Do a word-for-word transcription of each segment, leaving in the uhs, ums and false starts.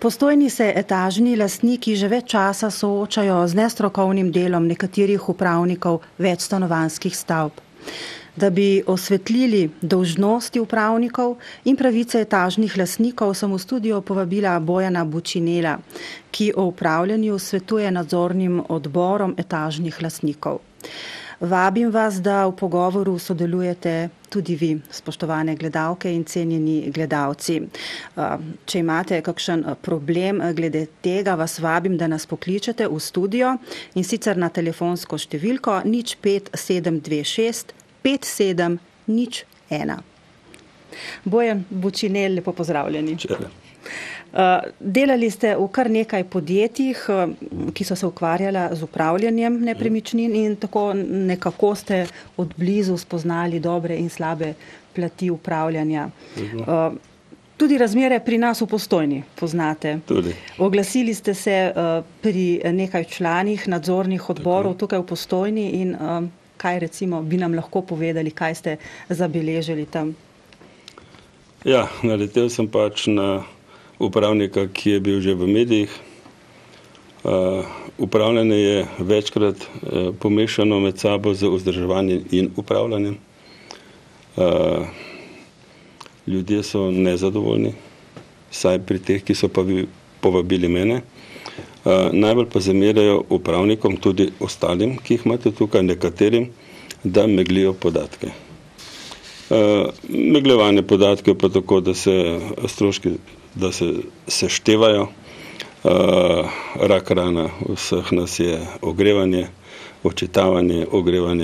Postojni se etažni lastniki že več časa soočajo z nestrokovnim delom nekaterih upravnikov večstanovanjskih stavb. Da bi osvetlili dolžnosti upravnikov in pravice etažnih lastnikov, sem v studio povabila Bojana Bučinela, ki o upravljanju svetuje nadzornim odborom etažnih lastnikov. Vabim vas, da v pogovoru sodelujete tudi vi, spoštovane gledalke in cenjeni gledalci. Če imate kakšen problem glede tega, vas vabim, da nas pokličete v studio in sicer na telefonsko številko nič pet sedem dve šest pet sedem nič ena. Bojan Bučinel, lepo pozdravljeni. Čele. Delali ste v kar nekaj podjetjih, ki so se ukvarjala z upravljanjem nepremičnin in tako nekako ste od blizu spoznali dobre in slabe plati upravljanja. Tudi razmere pri nas v Postojni poznate. Tudi. Oglasili ste se pri nekaj članih nadzornih odborov tukaj v Postojni in kaj recimo bi nam lahko povedali, kaj ste zabeležili tam? Ja, naletel sem pač na upravnika, ki je bil že v medijih. Uh, upravljanje je večkrat uh, pomešano med sabo z vzdrževanjem in upravljanjem. Uh, ljudje so nezadovoljni, saj pri teh, ki so pa povabili mene. Uh, najbolj pa zamerajo upravnikom, tudi ostalim, ki jih imate tukaj, nekaterim, da meglijo podatke. Uh, megljevanje podatkov pa tako, da se stroški da se seštevajo. Uh, rak rana vseh nas je ogrevanje, očitavanje ogrevanja.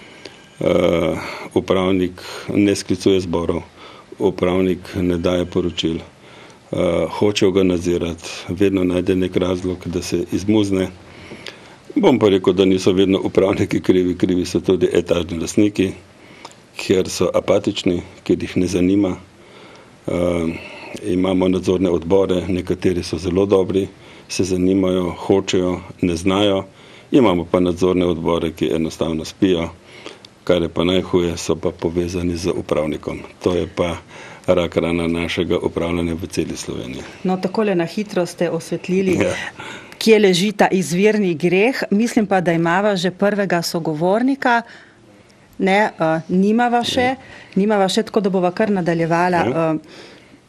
Uh, upravnik ne sklicuje zborov, upravnik ne daje poročil. Uh, hočejo ga nadzirati, vedno najde nek razlog, da se izmuzne. Bom pa rekel, da niso vedno upravniki krivi, krivi so tudi etažni lastniki, ker so apatični, ker jih ne zanima. Uh, Imamo nadzorne odbore, nekateri so zelo dobri, se zanimajo, hočejo, ne znajo. Imamo pa nadzorne odbore, ki enostavno spijo, kar je pa najhuje, so pa povezani z upravnikom. To je pa rak rana našega upravljanja v celi Sloveniji. No, takole na hitro ste osvetlili, ja. Kje leži ta izvirni greh. Mislim pa, da imava že prvega sogovornika. Ne, uh, nimava še, ja. nimava še, tako da bova kar nadaljevala. Ja. Uh,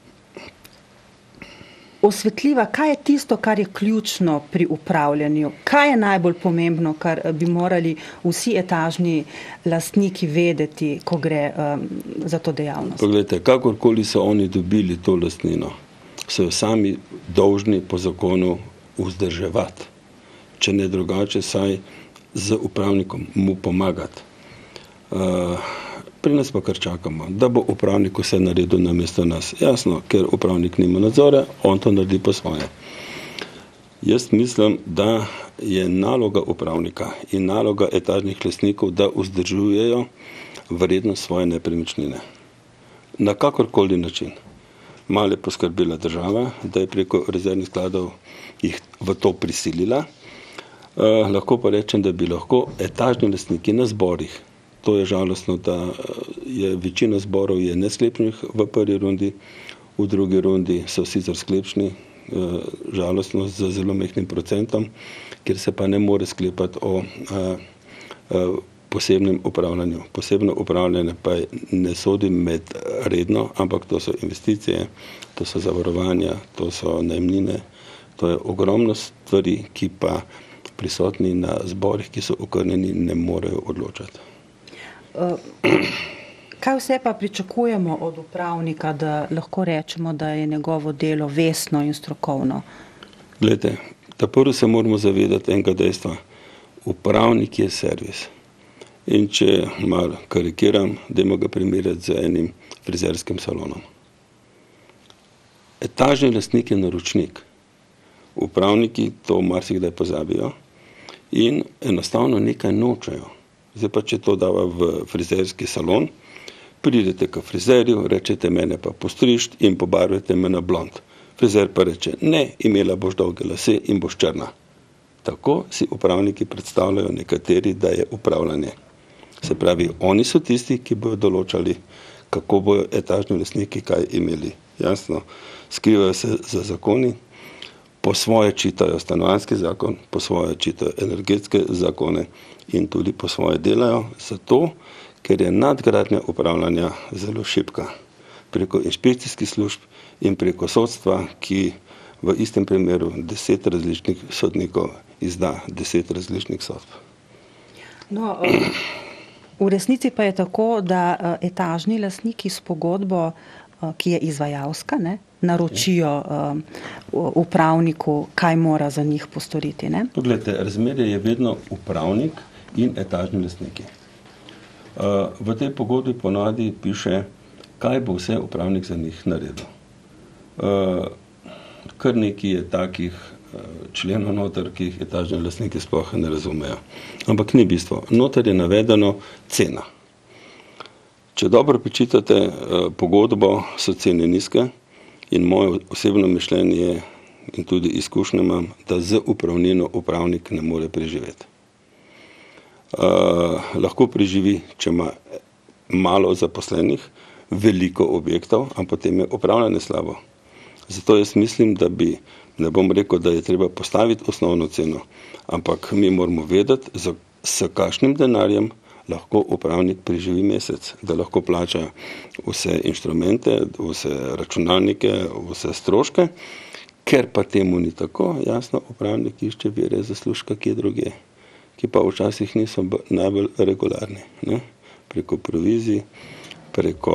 Osvetljiva, kaj je tisto, kar je ključno pri upravljanju? Kaj je najbolj pomembno, kar bi morali vsi etažni lastniki vedeti, ko gre um, za to dejavnost? Poglejte, kakorkoli so oni dobili to lastnino, so jo sami dolžni po zakonu vzdrževati. Če ne drugače, saj z upravnikom mu pomagati. Uh, Pri nas pa kar čakamo, da bo upravnik vse naredil namesto nas. Jasno, ker upravnik nima nadzora, on to naredi po svoje. Jaz mislim, da je naloga upravnika in naloga etažnih lastnikov, da vzdržujejo vrednost svoje nepremičnine. Na kakorkoli način. Malo je poskrbila država, da je preko rezervnih skladov jih v to prisilila. Eh, lahko pa rečem, da bi lahko etažni lastniki na zborih. To je žalostno, da je večina zborov je nesklepčnih v prvi rundi, v drugi rundi so sicer sklepčni, žalostno z zelo mehkim procentom, kjer se pa ne more sklepati o a, a, posebnem upravljanju. Posebno upravljanje pa ne sodi med redno, ampak to so investicije, to so zavarovanja, to so najemnine, to je ogromno stvari, ki pa prisotni na zborih, ki so okrnjeni, ne morejo odločati. Kaj vse pa pričakujemo od upravnika, da lahko rečemo, da je njegovo delo vestno in strokovno? Glejte, ta prvo se moramo zavedati enega dejstva. Upravnik je servis. In če malo karikiram, dajmo ga primerjati z enim frizerskim salonom. Etažni lastnik je naročnik. Upravniki to marsikdaj pozabijo in enostavno nekaj nočejo. Zdaj pa, če to dava v frizerski salon, pridete k frizerju, rečete mene pa postrišt in pobarvate me na blond. Frizer pa reče, ne, imela boš dolge lase in boš črna. Tako si upravniki predstavljajo nekateri, da je upravljanje. Se pravi, oni so tisti, ki bodo določali, kako bojo etažni lastniki kaj imeli. Jasno, skrivajo se za zakoni, po svoje čitajo stanovanjski zakon, po svoje čitajo energetske zakone in tudi po svoje delajo, zato, ker je nadgradnja upravljanja zelo šibka. Preko inšpekcijskih služb in preko sodstva, ki v istem primeru deset različnih sodnikov izda deset različnih sodb. No, v resnici pa je tako, da etažni lastniki s pogodbo, ki je izvajalska, ne, naročijo upravniku, kaj mora za njih postoriti. Ne? Poglejte, razmerje je vedno upravnik in etažni lastniki. V tej pogodbi ponavadi piše, kaj bo vse upravnik za njih naredil. Kar nekaj je takih členov noter, ki jih etažni lastniki sploh ne razumejo. Ampak ni bistvo. Noter je navedeno cena. Če dobro prečitate pogodbo, so cene nizke in moje osebno mišljenje je, in tudi izkušnje imam, da z upravnino upravnik ne more preživeti. Uh, lahko preživi, če ima malo zaposlenih, veliko objektov, ampak potem je upravljanje slabo. Zato jaz mislim, da bi, ne bom rekel, da je treba postaviti osnovno ceno, ampak mi moramo vedeti, za, s kakšnim denarjem lahko upravnik preživi mesec, da lahko plača vse inštrumente, vse računalnike, vse stroške, ker pa temu ni tako, jasno, upravnik išče vire zaslužka kje drugje, ki pa včasih niso najbolj regularni, ne? Preko provizij, preko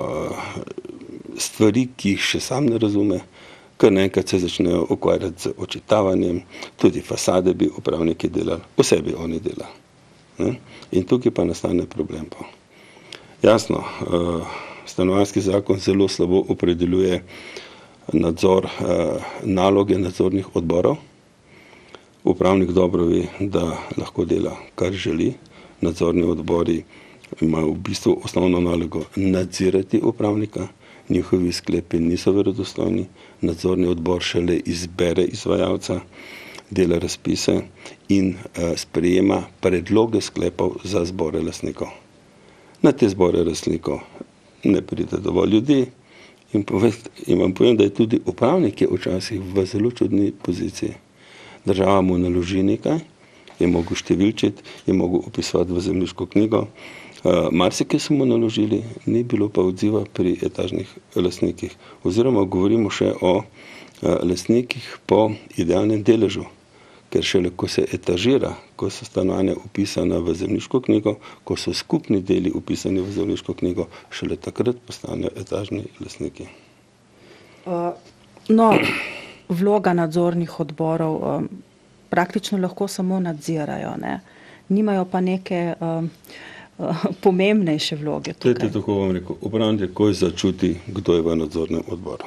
stvari, ki jih še sam ne razume, kar nekaj se začnejo ukvarjati z očitavanjem, tudi fasade bi upravniki delali, vse bi oni delali. Ne? In tukaj pa nastane problem. Pa. Jasno, stanovanjski zakon zelo slabo opredeljuje nadzor, naloge nadzornih odborov. Upravnik dobro ve, da lahko dela, kar želi. Nadzorni odbori imajo v bistvu osnovno nalogo nadzirati upravnika, njihovi sklepi niso verodostojni, nadzorni odbor šele izbere izvajalca, dela razpise in uh, sprejema predloge sklepov za zbore lastnikov. Na te zbore lastnikov ne pride dovolj ljudi in, poved, in vam povem, da je tudi upravnik je včasih v zelo čudni poziciji. Država mu naloži nekaj, je mogel številčiti, je mogel upisovati v zemljiško knjigo, uh, marsikaj so mu naložili, ni bilo pa odziva pri etažnih lastnikih. Oziroma govorimo še o uh, lastnikih po idealnem deležu. Ker šele, ko se etažira, ko so stanovanja upisana v zemljiško knjigo, ko so skupni deli upisani v zemljiško knjigo, šele takrat postanejo etažni lastniki. Uh, no, vloga nadzornih odborov um, praktično lahko samo nadzirajo, ne? Nimajo pa neke um, uh, pomembnejše vloge tukaj. Tete, tako vam rekel, upravnik takoj začuti, kdo je v nadzornem odboru.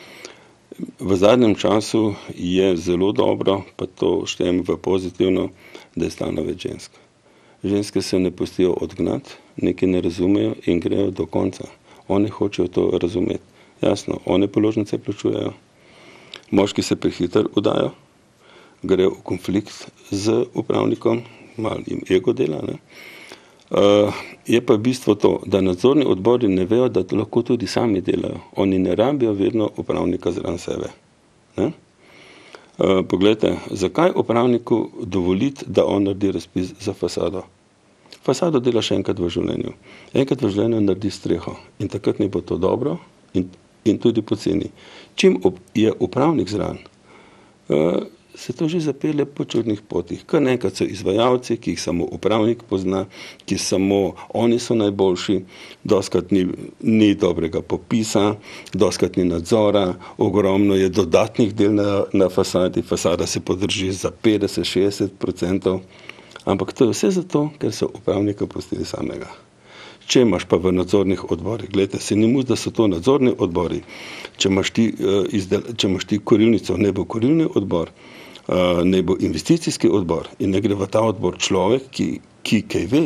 V zadnjem času je zelo dobro, pa to štejem v pozitivno, da je stalno več žensk. Ženske se ne pustijo odgnati, nekaj ne razumejo in grejo do konca. One hočejo to razumeti. Jasno, one položnice plačujejo. Moški se prehitro udajo, grejo v konflikt z upravnikom, malo jim ego dela, ne? Uh, je pa bistvo to, da nadzorni odbori ne vejo, da to lahko tudi sami delajo. Oni ne rabijo vedno upravnika zraven sebe. Ne? Uh, poglejte, zakaj upravniku dovoliti, da on naredi razpis za fasado? Fasado dela še enkrat v življenju. Enkrat v življenju naredi streho in takrat ne bo to dobro in, in tudi poceni. Čim je upravnik zraven, uh, se to že zapelje po čudnih potih. Kar nekaj so izvajalci, ki jih samo upravnik pozna, ki samo oni so najboljši, doskrat ni, ni dobrega popisa, doskrat ni nadzora, ogromno je dodatnih del na, na fasadi, fasada se podrži za petdeset do šestdeset procentov, ampak to je vse zato, ker so upravnika pustili samega. Če imaš pa v nadzornih odborih, gledajte, se ni mus, da so to nadzorni odbori, če imaš ti, uh, izdel, če imaš ti korilnico, ne bo korilni odbor, Uh, ne bo investicijski odbor in ne gre v ta odbor človek, ki, ki kaj ve.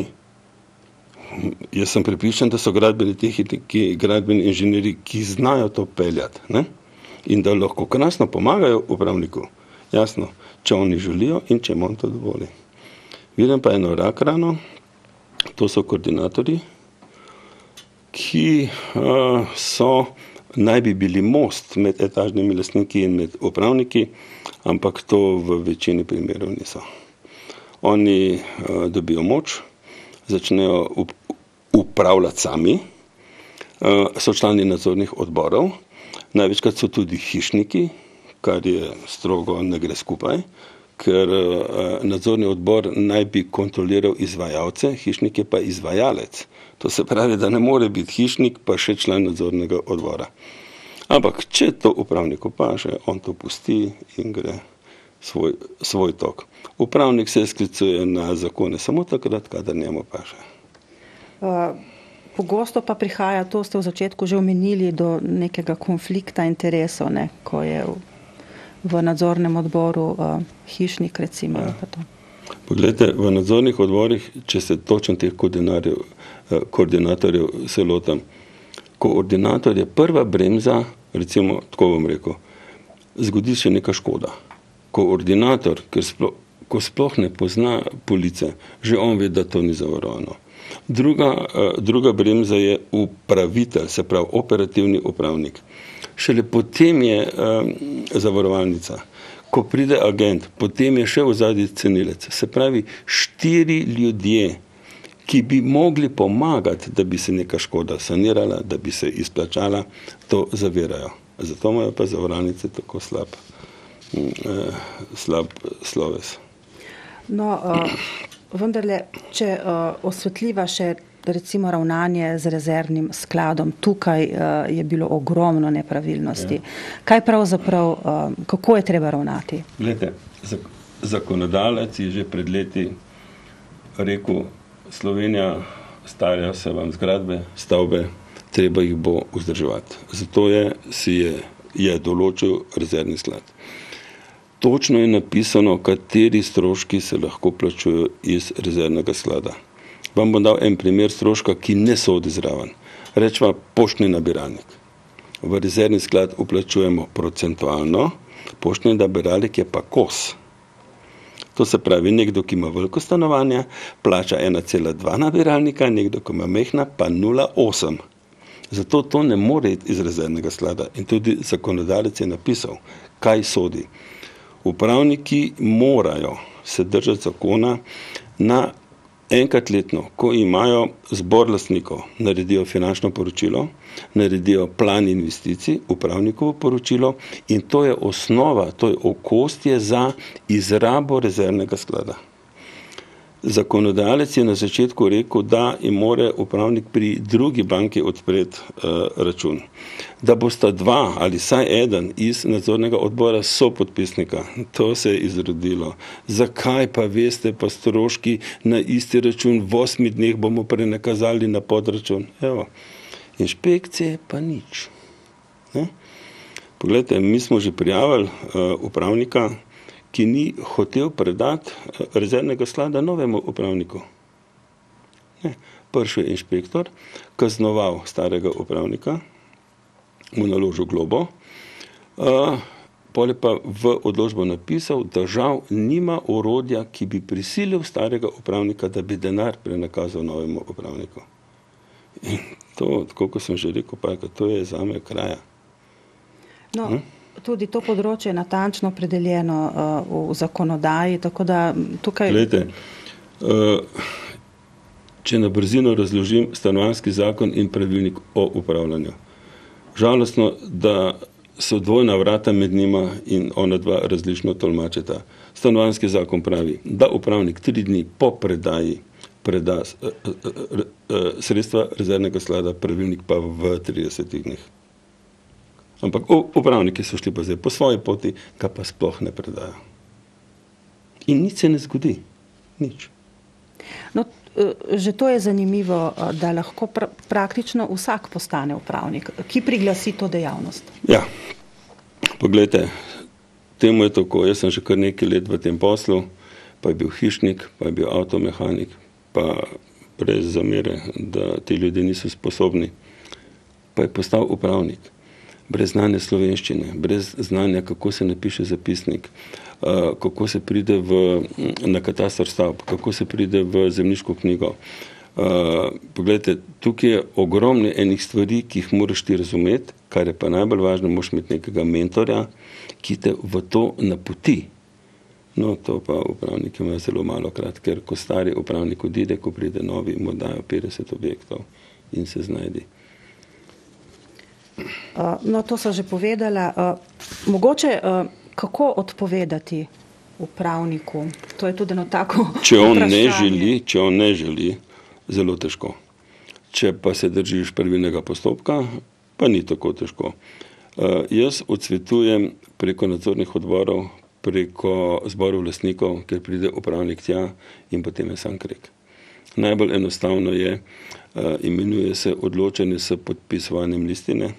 Jaz sem prepričan, da so gradbeni tehniki, gradbeni inženirji, ki znajo to peljati, ne? In da lahko krasno pomagajo upravniku. Jasno, če oni želijo in če on to dovoli. Vidim pa eno rak rano, to so koordinatorji, ki uh, so naj bi bili most med etažnimi lastniki in med upravniki, ampak to v večini primerov niso. Oni uh, dobijo moč, začnejo up, upravljati sami, uh, so člani nadzornih odborov, največkrat so tudi hišniki, kar je strogo ne gre skupaj, ker uh, nadzorni odbor naj bi kontroliral izvajalce, hišnik je pa izvajalec. To se pravi, da ne more biti hišnik, pa še član nadzornega odbora. Ampak, če to upravniku paše, on to pusti in gre svoj, svoj tok. Upravnik se sklicuje na zakone samo takrat, kadar njemu paše. Uh, pogosto pa prihaja, to ste v začetku že omenili, do nekega konflikta interesov, ne, ko je v, v nadzornem odboru uh, hišnik, recimo. Ja. Pa to. Poglejte, v nadzornih odborih, če se točno teh koordinatorjev se lotam, koordinator je prva bremza, recimo, tako bom rekel, zgodi se neka škoda. Koordinator, ker sploh, ko sploh ne pozna police, že on ve, da to ni zavarovano. Druga, druga bremza je upravitelj, se pravi operativni upravnik. Šele potem je um, zavarovalnica. Ko pride agent, potem je še v zadnji cenilec. Se pravi, štiri ljudje, ki bi mogli pomagati, da bi se neka škoda sanirala, da bi se izplačala, to zavirajo. Zato imajo pa zavarovalnice tako slab, eh, slab sloves. No, uh, vendarle, če uh, osvetljiva še recimo ravnanje z rezervnim skladom, tukaj uh, je bilo ogromno nepravilnosti. Ja. Kaj pravzaprav, uh, kako je treba ravnati? Glede, zak- zakonodalec je že pred leti rekel, Slovenija, starja se vam zgradbe, stavbe, treba jih bo vzdrževati. Zato je, si je, je določil rezervni sklad. Točno je napisano, kateri stroški se lahko plačujejo iz rezervnega sklada. Vam bom dal en primer stroška, ki ne sodi zraven. Rečva poštni nabiralnik. V rezervni sklad vplačujemo procentualno, poštni nabiralnik je pa kos. To se pravi, nekdo, ki ima veliko stanovanja, plača ena cela dva nabiralnika, nekdo, ki ima mehna, pa nula celih osem. Zato to ne more iti iz rezervnega sklada. In tudi zakonodalec je napisal, kaj sodi. Upravniki morajo se držati zakona na enkrat letno, ko imajo zbor lastnikov, naredijo finančno poročilo, naredijo plan investicij, upravnikovo poročilo in to je osnova, to je okostje za izrabo rezervnega sklada. Zakonodajalec je na začetku rekel, da jim more upravnik pri drugi banki odpreti uh, račun. Da bosta dva ali saj eden iz nadzornega odbora sopodpisnika. To se je izrodilo. Zakaj pa veste, pa stroški na isti račun v osmih dneh bomo prenakazali na podračun? Evo, inšpekcije pa nič. Ne? Poglejte, mi smo že prijavili uh, upravnika, ki ni hotel predati rezervnega sklada novemu upravniku. Ne. Prišel je inšpektor, kaznoval starega upravnika, mu naložil globo, uh, pol je pa v odločbo napisal, da žal nima orodja, ki bi prisilil starega upravnika, da bi denar prenakazal novemu upravniku. In to, tako kot sem že rekel, pa, to je zame kraja. No. Hm? Tudi to področje je natančno opredeljeno uh, v zakonodaji, tako da tukaj... Glejte, uh, če na brzino razložim stanovanjski zakon in pravilnik o upravljanju. Žalostno, da so dvojna vrata med njima in ona dva različno tolmačeta. Stanovanjski zakon pravi, da upravnik tri dni po predaji preda uh, uh, uh, uh, sredstva rezervnega sklada, pravilnik pa v tridesetih dneh. Ampak upravniki so šli pa zdaj po svoji poti, ka pa sploh ne predajo. In nič se ne zgodi. Nič. No, že to je zanimivo, da lahko pra praktično vsak postane upravnik, ki priglasi to dejavnost. Ja, poglejte, temu je tako, jaz sem že kar nekaj let v tem poslu, pa je bil hišnik, pa je bil avtomehanik, pa brez zamere, da ti ljudje niso sposobni, pa je postal upravnik. Brez znanja slovenščine, brez znanja, kako se napiše zapisnik, kako se pride v, na katastar stavb, kako se pride v zemljiško knjigo, Uh, poglejte, tukaj je ogromno enih stvari, ki jih moraš ti razumeti, kar je pa najbolj važno, moraš imeti nekega mentorja, ki te v to napoti. No, to pa upravniki imajo zelo malo krat, ker ko stari upravnik odide, ko pride novi, mu dajo petdeset objektov in se znajdi. Uh, no, to so že povedala. Uh, mogoče, uh, kako odpovedati upravniku? To je tudi eno tako če on vprašanje. ne želi, če on ne želi, zelo težko. Če pa se držiš pravilnega postopka, pa ni tako težko. Uh, jaz odsvetujem preko nadzornih odborov, preko zborov lastnikov, ker pride upravnik tja in potem je sam kreg. Najbolj enostavno je, uh, imenuje se odločanje s podpisovanjem listine.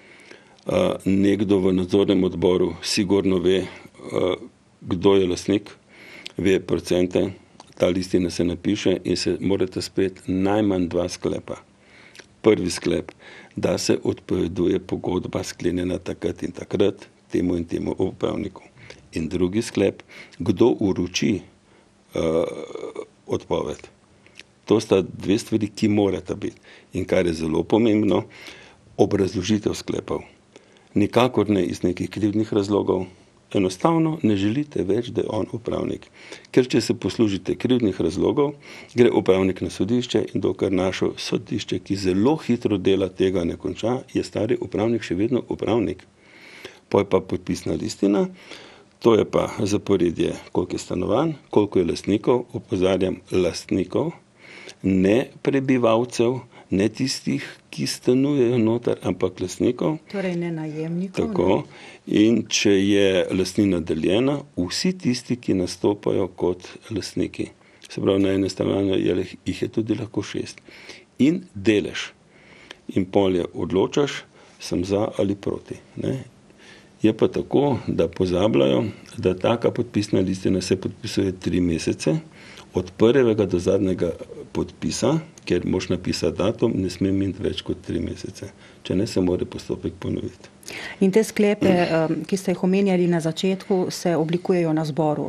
Uh, nekdo v nadzornem odboru sigurno ve, uh, kdo je lastnik, ve procente, ta listina se napiše in se morate sprejeti najmanj dva sklepa. Prvi sklep, da se odpoveduje pogodba sklenjena takrat in takrat temu in temu upravniku. In drugi sklep, kdo uroči uh, odpoved. To sta dve stvari, ki morata biti. In kar je zelo pomembno, obrazložitev sklepov. Nikakor ne iz nekih krivdnih razlogov. Enostavno ne želite več, da je on upravnik. Ker če se poslužite krivdnih razlogov, gre upravnik na sodišče in dokler našo sodišče, ki zelo hitro dela, tega ne konča, je stari upravnik še vedno upravnik. Poj pa podpisna listina, to je pa zaporedje, koliko je stanovanj, koliko je lastnikov, opozarjam lastnikov, ne prebivalcev, ne tistih, ki stanujejo noter, ampak lastnikov. Torej ne najemnikov. Tako. In če je lastnina deljena, vsi tisti, ki nastopajo kot lastniki. Se pravi, na ene stanovanju jih je tudi lahko šest. In delež. In polje odločaš, sem za ali proti. Ne? Je pa tako, da pozabljajo, da taka podpisna listina se podpisuje tri mesece, od prvega do zadnjega podpisa, ker moš napisati datum, ne sme miniti več kot tri mesece. Če ne, se mora postopek ponoviti. In te sklepe, ki ste jih omenjali na začetku, se oblikujejo na zboru?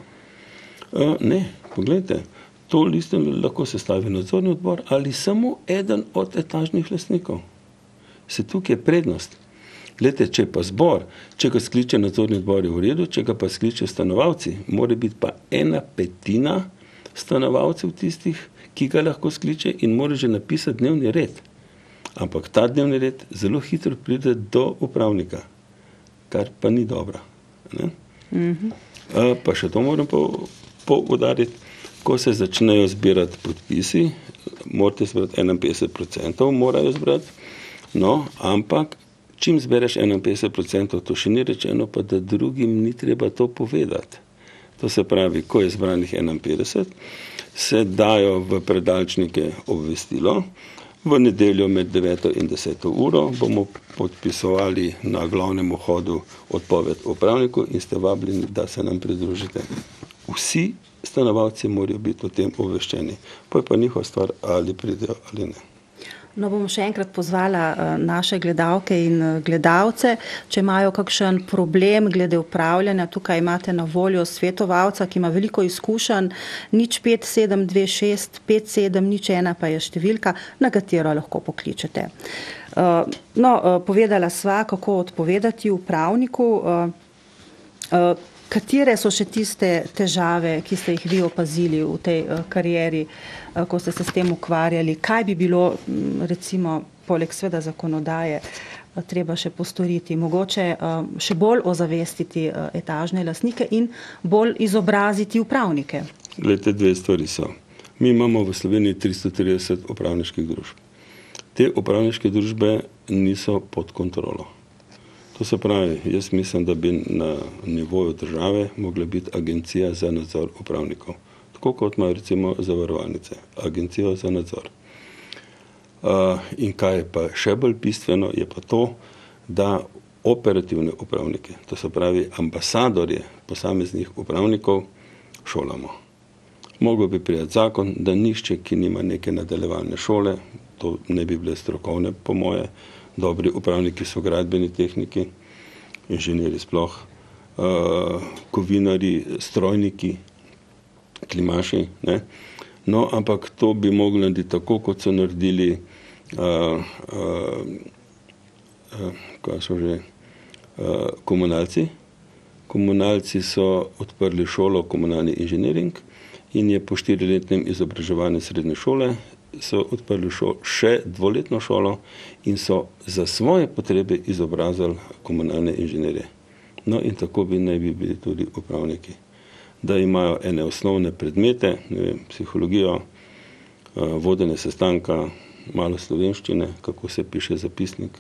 Ne, pogledajte, to listino lahko sestavi nadzorni odbor ali samo eden od etažnih lastnikov. Se tukaj je prednost. Glede, če pa zbor, če ga skliče nadzorni odbor je v redu, če ga pa skliče stanovalci, mora biti pa ena petina stanovalcev tistih, ki ga lahko skliče in mora že napisati dnevni red. Ampak ta dnevni red zelo hitro pride do upravnika, kar pa ni dobro. Ne? Mm-hmm. Pa še to moram poudariti, ko se začnejo zbirati podpisi, morate zbrati enainpetdeset procentov, morajo zbrati, no, ampak čim zbereš enainpetdeset procentov, to še ni rečeno, pa da drugim ni treba to povedati. To se pravi, ko je zbranih enainpetdeset, se dajo v predalčnike obvestilo, v nedeljo med deveto in deseto uro bomo podpisovali na glavnem vhodu odpoved upravniku in ste vabljeni, da se nam pridružite. Vsi stanovalci morajo biti o tem obveščeni, pa je pa njihova stvar, ali pridejo ali ne. No, bom še enkrat pozvala naše gledalke in gledalce, če imajo kakšen problem glede upravljanja, tukaj imate na voljo svetovalca, ki ima veliko izkušenj, nič pet sedem dve šest pet sedem nič ena pa je številka, na katero lahko pokličete. No, povedala sva, kako odpovedati upravniku. Katere so še tiste težave, ki ste jih vi opazili v tej karieri, ko ste se s tem ukvarjali? Kaj bi bilo, recimo, poleg sveda zakonodaje, treba še postoriti? Mogoče še bolj ozavestiti etažne lastnike in bolj izobraziti upravnike? Glejte, dve stvari so. Mi imamo v Sloveniji tristo trideset upravniških družb. Te upravniške družbe niso pod kontrolo. To se pravi, jaz mislim, da bi na nivoju države mogla biti agencija za nadzor upravnikov. Tako kot imajo recimo zavarovalnice, agencijo za nadzor. Uh, in kaj je pa še bolj bistveno, je pa to, da operativne upravnike, to se pravi ambasadorje posameznih upravnikov, šolamo. Mogel bi prijeti zakon, da nišče, ki nima neke nadaljevalne šole, to ne bi bile strokovne po moje, dobri upravniki so gradbeni tehniki, inženirji sploh, uh, kovinari, strojniki, klimaši, ne? No, ampak to bi mogli narediti tako, kot so naredili uh, uh, uh, kaj so že, uh, komunalci. Komunalci so odprli šolo komunalni inženiring in je po štiriletnem izobraževanju srednje šole so odprli šo, še dvoletno šolo in so za svoje potrebe izobrazili komunalne inženirje. No in tako bi naj bi bili tudi upravniki. Da imajo ene osnovne predmete, ne vem, psihologijo, vodenje sestanka, malo slovenščine, kako se piše zapisnik,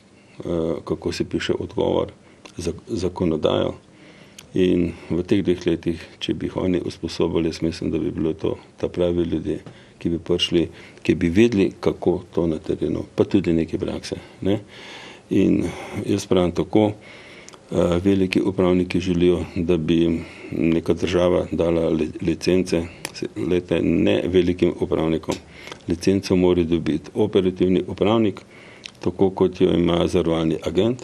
kako se piše odgovor, zakonodajo. In v teh dveh letih, če bi jih oni usposobili, jaz mislim, da bi bilo to ta pravi ljudje, ki bi prišli, ki bi vedeli, kako to na terenu, pa tudi neke prakse. Ne? In jaz pravim tako, veliki upravniki želijo, da bi neka država dala licence, lete, ne velikim upravnikom. Licenco mora dobiti operativni upravnik, tako kot jo ima zavarovalni agent.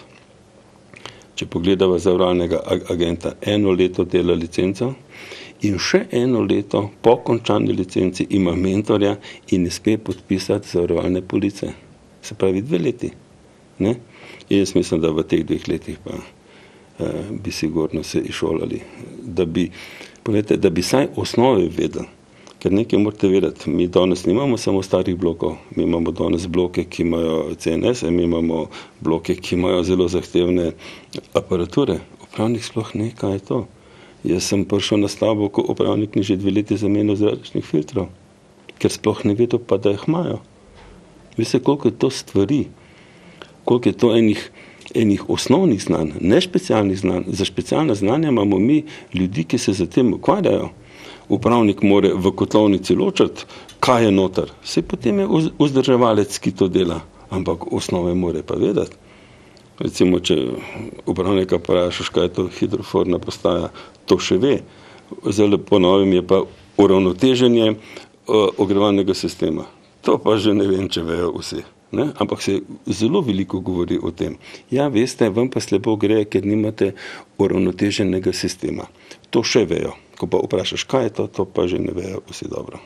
Če pogledava zavarovalnega agenta, eno leto dela licenco in še eno leto po končani licenci ima mentorja in ne sme podpisati zavarovalne police. Se pravi dve leti. Ne? In jaz mislim, da v teh dveh letih pa eh, bi sigurno se išolali, da bi, povedete, da bi saj osnove vedeli. Ker nekaj morate vedeti, mi danes nimamo samo starih blokov, mi imamo danes bloke, ki imajo C N S, mi imamo bloke, ki imajo zelo zahtevne aparature. Upravnik sploh ne, kaj je to. Jaz sem prišel na stavbo, ko upravnik ni že dve leti zamenil zračnih filtrov, ker sploh ne vedo pa, da jih imajo. Veste, koliko je to stvari, koliko je to enih, enih osnovnih znanj, ne specialnih znanj. Za specialna znanja imamo mi ljudi, ki se za tem ukvarjajo. Upravnik more v kotlovnici ločati, kaj je noter. Saj potem je vzdrževalec, ki to dela, ampak osnove more pa vedeti. Recimo, če upravnika vprašaš, kaj je to hidroforna postaja, to še ve. Zelo po novem je pa uravnoteženje uh, ogrevalnega sistema. To pa že ne vem, če vejo vsi. Ne? Ampak se zelo veliko govori o tem. Ja, veste, vam pa slabo gre, ker nimate uravnoteženega sistema. To še vejo. Ko pa vprašaš, kaj je to, to pa že ne vejo vsi dobro.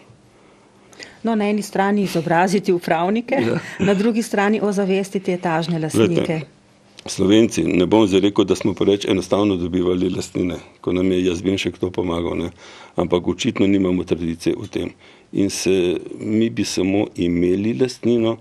No, na eni strani izobraziti upravnike, ja. Na drugi strani ozavestiti etažne lastnike. Vete, Slovenci, ne bom zdaj rekel, da smo preveč enostavno dobivali lastnine, ko nam je Jazbinšek to pomagal, ne? Ampak očitno nimamo tradicije v tem. In se, mi bi samo imeli lastnino,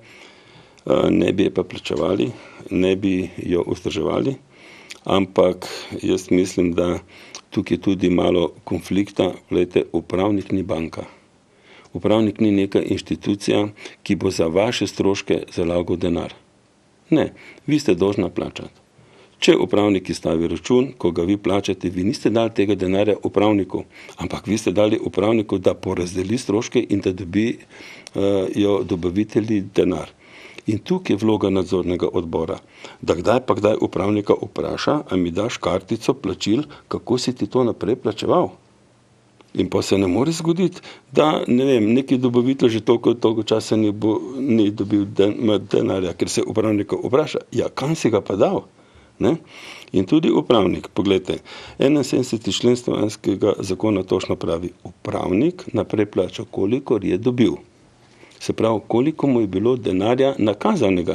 ne bi je pa plačevali, ne bi jo vzdrževali, ampak jaz mislim, da tukaj je tudi malo konflikta. Glejte, upravnik ni banka. Upravnik ni neka inštitucija, ki bo za vaše stroške zalagal denar. Ne, vi ste dolžna plačati. Če upravnik izstavi račun, ko ga vi plačate, vi niste dali tega denarja upravniku, ampak vi ste dali upravniku, da porazdeli stroške in da dobijo uh, dobavitelji denar. In tukaj je vloga nadzornega odbora, da kdaj pa kdaj upravnika vpraša, a mi daš kartico plačil, kako si ti to naprej plačeval. In pa se ne more zgoditi, da ne vem, neki dobavitelj že toliko, toliko časa ni, bo, ni dobil den, denarja, ker se upravnika vpraša, ja, kam si ga pa dal? Ne? In tudi upravnik, pogledajte, enainsedemdeseti člen Stanovanjskega zakona točno pravi, upravnik naprej plača, kolikor je dobil. Se pravi, koliko mu je bilo denarja nakazanega.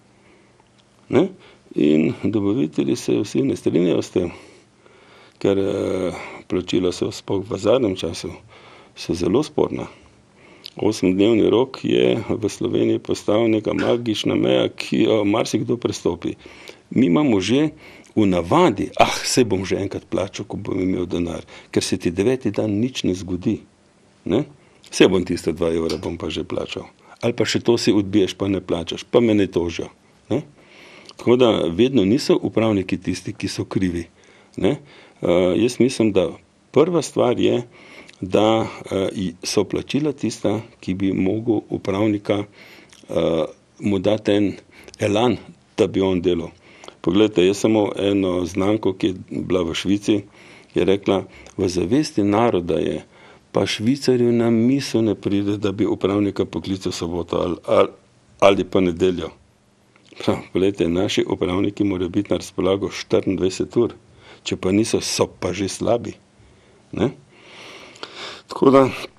Ne? In dobavitelji se vsi ne strinjajo s tem, ker eh, plačila so sploh v zadnjem času so zelo sporna. Osemdnevni rok je v Sloveniji postal neka magična meja, ki jo marsikdo prestopi. Mi imamo že v navadi, ah, se bom že enkrat plačal, ko bom imel denar, ker se ti deveti dan nič ne zgodi. Ne? Vse bom tiste dva evra bom pa že plačal. Ali pa še to si odbiješ, pa ne plačaš, pa me ne tožijo. Ne? Tako da vedno niso upravniki tisti, ki so krivi. Ne? Uh, jaz mislim, da prva stvar je, da uh, so plačila tista, ki bi mogel upravnika uh, mu dati en elan, da bi on delal. Poglejte, jaz samo eno znanko, ki je bila v Švici, je rekla, v zavesti naroda je, pa Švicarju na misel ne pride, da bi upravnika poklical soboto ali, ali, ali pa nedeljo. Prav, poglejte, naši upravniki morajo biti na razpolago štiriindvajset ur, če pa niso, so pa že slabi. Ne? Tako da,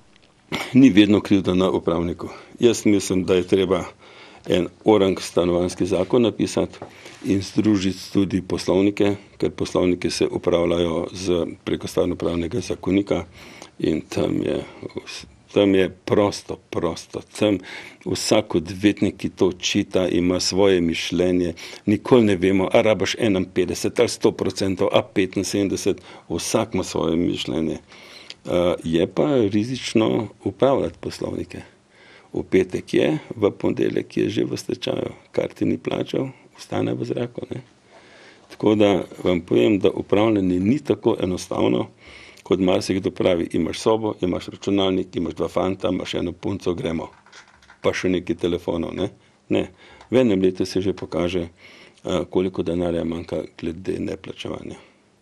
ni vedno krivda na upravniku. Jaz mislim, da je treba en orang stanovanjski zakon napisati in združiti tudi poslovnike, ker poslovniki se upravljajo z preko stvarnopravnega zakonika in tam je, tam je prosto, prosto. Tam vsak odvetnik, ki to čita, ima svoje mišljenje. Nikoli ne vemo, a rabaš enainpetdeset ali sto procentov, a petinsedemdeset, vsak ima svoje mišljenje. Uh, je pa rizično upravljati poslovnike. V petek je, v ponedeljek je že v stečaju, kar ti ni plačal, ostane v zraku. Ne? Tako da vam povem, da upravljanje ni tako enostavno, kot marsikdo pravi, imaš sobo, imaš računalnik, imaš dva fanta, imaš eno punco, gremo. Pa še neki telefonov. Ne? Ne. V enem letu se že pokaže, koliko denarja manjka glede neplačevanja.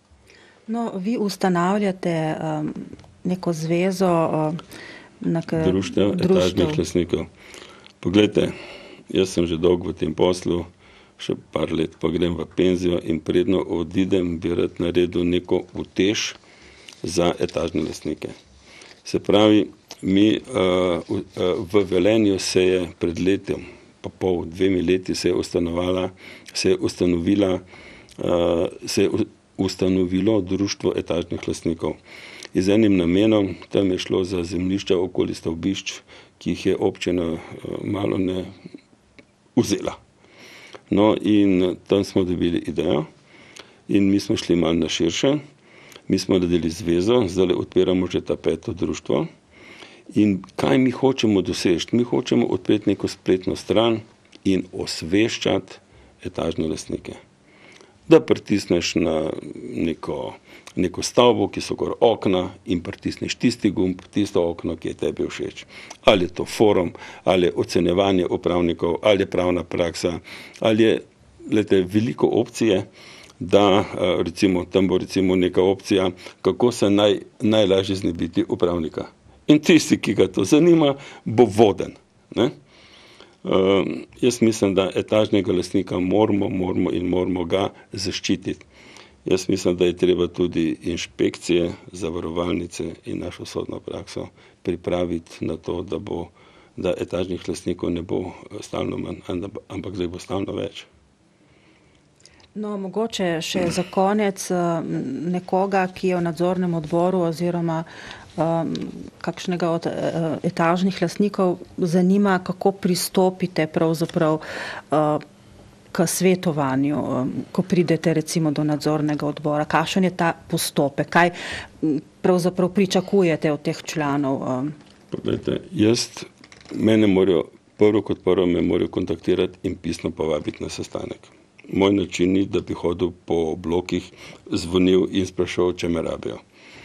No, vi ustanavljate um, neko zvezo um, društev etažnih lastnikov. Poglejte, jaz sem že dolgo v tem poslu, še par let pa grem v penzijo in predno odidem, bi rad naredil neko utež za etažne lastnike. Se pravi, mi uh, uh, v Velenju se je pred letom, pa pol, dvemi leti se je ustanovala, se je ustanovila, uh, se je ustanovilo društvo etažnih lastnikov. Z enim namenom, tam je šlo za zemljišča okoli stavbišč, ki jih je občina malo ne vzela. No in tam smo dobili idejo in mi smo šli malo na širše. Mi smo naredili zvezo, zdaj odpiramo že ta peto društvo. In kaj mi hočemo doseči? Mi hočemo odpreti neko spletno stran in osveščati etažne lastnike. Da pritisneš na neko, neko stavbo, ki so gor okna in pritisneš tisti gumb, tisto okno, ki je tebi všeč. Ali je to forum, ali je ocenjevanje upravnikov, ali je pravna praksa, ali je, glede, veliko opcije, da recimo, tam bo recimo neka opcija, kako se naj, najlažje znebiti upravnika. In tisti, ki ga to zanima, bo voden. Ne? Uh, jaz mislim, da etažnega lastnika moramo, moramo in moramo ga zaščititi. Jaz mislim, da je treba tudi inšpekcije, zavarovalnice in našo sodno prakso pripraviti na to, da bo, da etažnih lastnikov ne bo stalno manj, ampak da bo stalno več. No, mogoče še za konec nekoga, ki je v nadzornem odboru oziroma um, kakšnega od uh, etažnih lastnikov zanima, kako pristopite pravzaprav uh, k svetovanju, um, ko pridete recimo do nadzornega odbora. Kakšen je ta postopek? Kaj pravzaprav pričakujete od teh članov? Um? Poglejte, jaz, mene morajo, prvo kot prvo me morajo kontaktirati in pisno povabiti na sestanek. Moj način ni, da bi hodil po blokih, zvonil in sprašal, če me rabijo.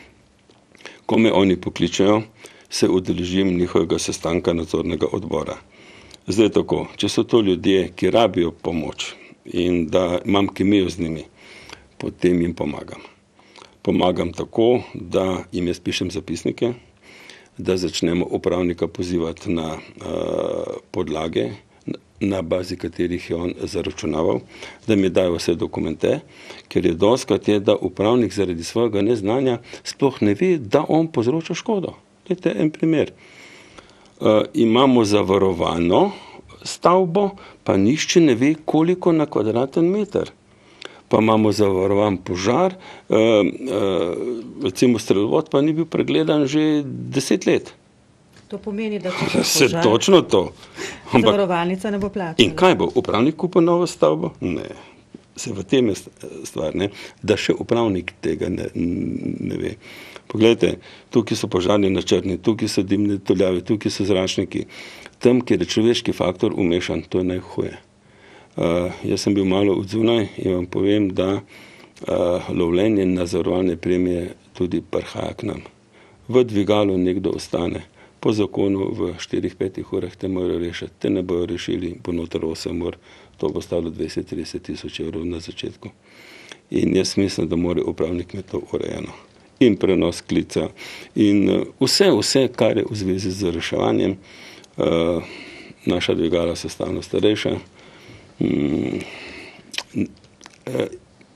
Ko me oni pokličejo, se udeležim njihovega sestanka nadzornega odbora. Zdaj tako, če so to ljudje, ki rabijo pomoč in da imam kemijo z njimi, potem jim pomagam. Pomagam tako, da jim jaz pišem zapisnike, da začnemo upravnika pozivati na uh, podlage, na bazi katerih je on zaračunaval, da mi dajo vse dokumente, ker je dostikrat je, da upravnik zaradi svojega neznanja sploh ne ve, da on povzroča škodo. Dajte en primer. Uh, imamo zavarovano stavbo, pa nišče ne ve, koliko na kvadraten meter. Pa imamo zavarovan požar, uh, uh, recimo strelovod pa ni bil pregledan že deset let. To pomeni, da če bo se požar, točno to. Ampak, zavarovalnica ne bo plačala. in kaj bo? Upravnik kupil novo stavbo? Ne. Se v tem je stvar, ne? Da še upravnik tega ne, ne ve. Poglejte, tukaj so požarni načrtni, tukaj so dimne tuljavi, tukaj so zračniki. Tam, kjer je človeški faktor umešan, to je najhuje. Uh, jaz sem bil malo odzunaj in vam povem, da uh, lovljenje na zavarovalne premije tudi prihaja k nam. V dvigalu nekdo ostane. Po zakonu v štirih, petih urah te morajo rešiti, te ne bojo rešili, bo noter osem ur, to bo stalo dvajset do trideset tisoč evrov na začetku. In jaz mislim, da mora upravnik imeti to urejeno. In prenos klica, in vse, vse, kar je v zvezi z reševanjem. Uh, naša dvigala so stalno starejša. Mm, uh,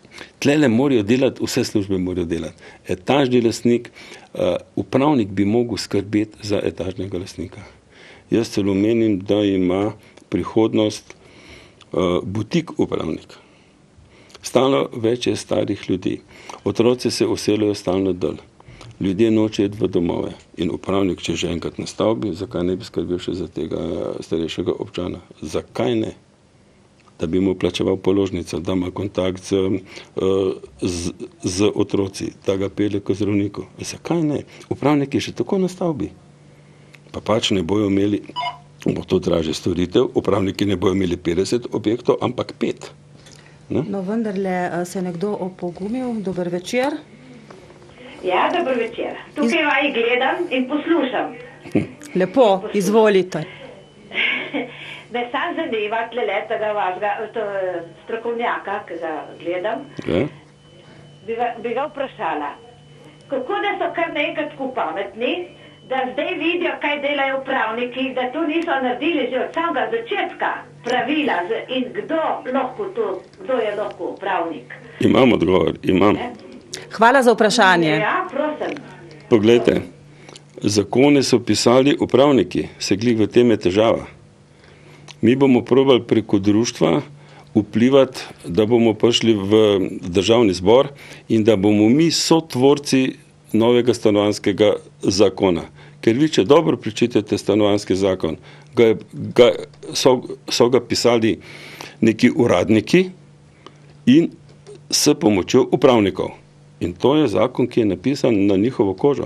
tlele morajo delati, vse službe morajo delati. Etažni lastnik, uh, upravnik bi mogel skrbeti za etažnega lastnika. Jaz celo menim, da ima prihodnost uh, butik upravnik. Stalno več je starih ljudi. Otroci se oselajo stalno dol. Ljudje nočejo iti v domove. In upravnik, če že enkrat na stavbi, zakaj ne bi skrbel še za tega starejšega občana? Zakaj ne? Da bi mu plačeval položnico, da ima kontakt z, z, z otroci, da ga pelje k zdravniku. Zakaj ne? Upravnik je še tako na stavbi. Pa pač ne bojo imeli, bo to draže storitev, upravniki ne bojo imeli petdeset objektov, ampak pet. Ne? No, vendarle se je nekdo opogumil. Dober večer. Ja, dober večer. Tukaj Iz... vaj gledam in poslušam. Lepo, poslušam. Izvolite. Me sam zanima tle tega vašega strokovnjaka, ki ga gledam, ja. bi, ga, bi ga vprašala, kako da so kar nekaj tako pametni, da zdaj vidijo, kaj delajo upravniki, da to niso naredili že od samega začetka pravila in kdo, lahko to, kdo je lahko upravnik. Imam odgovor, imam. Ne? Hvala za vprašanje. Ja, prosim. Poglejte, zakone so pisali upravniki, se glih v tem je težava. Mi bomo probali preko društva vplivati, da bomo prišli v državni zbor in da bomo mi sotvorci novega stanovanjskega zakona. Ker vi, če dobro prečitate stanovanjski zakon, ga, ga, so, so ga pisali neki uradniki in s pomočjo upravnikov. In to je zakon, ki je napisan na njihovo kožo.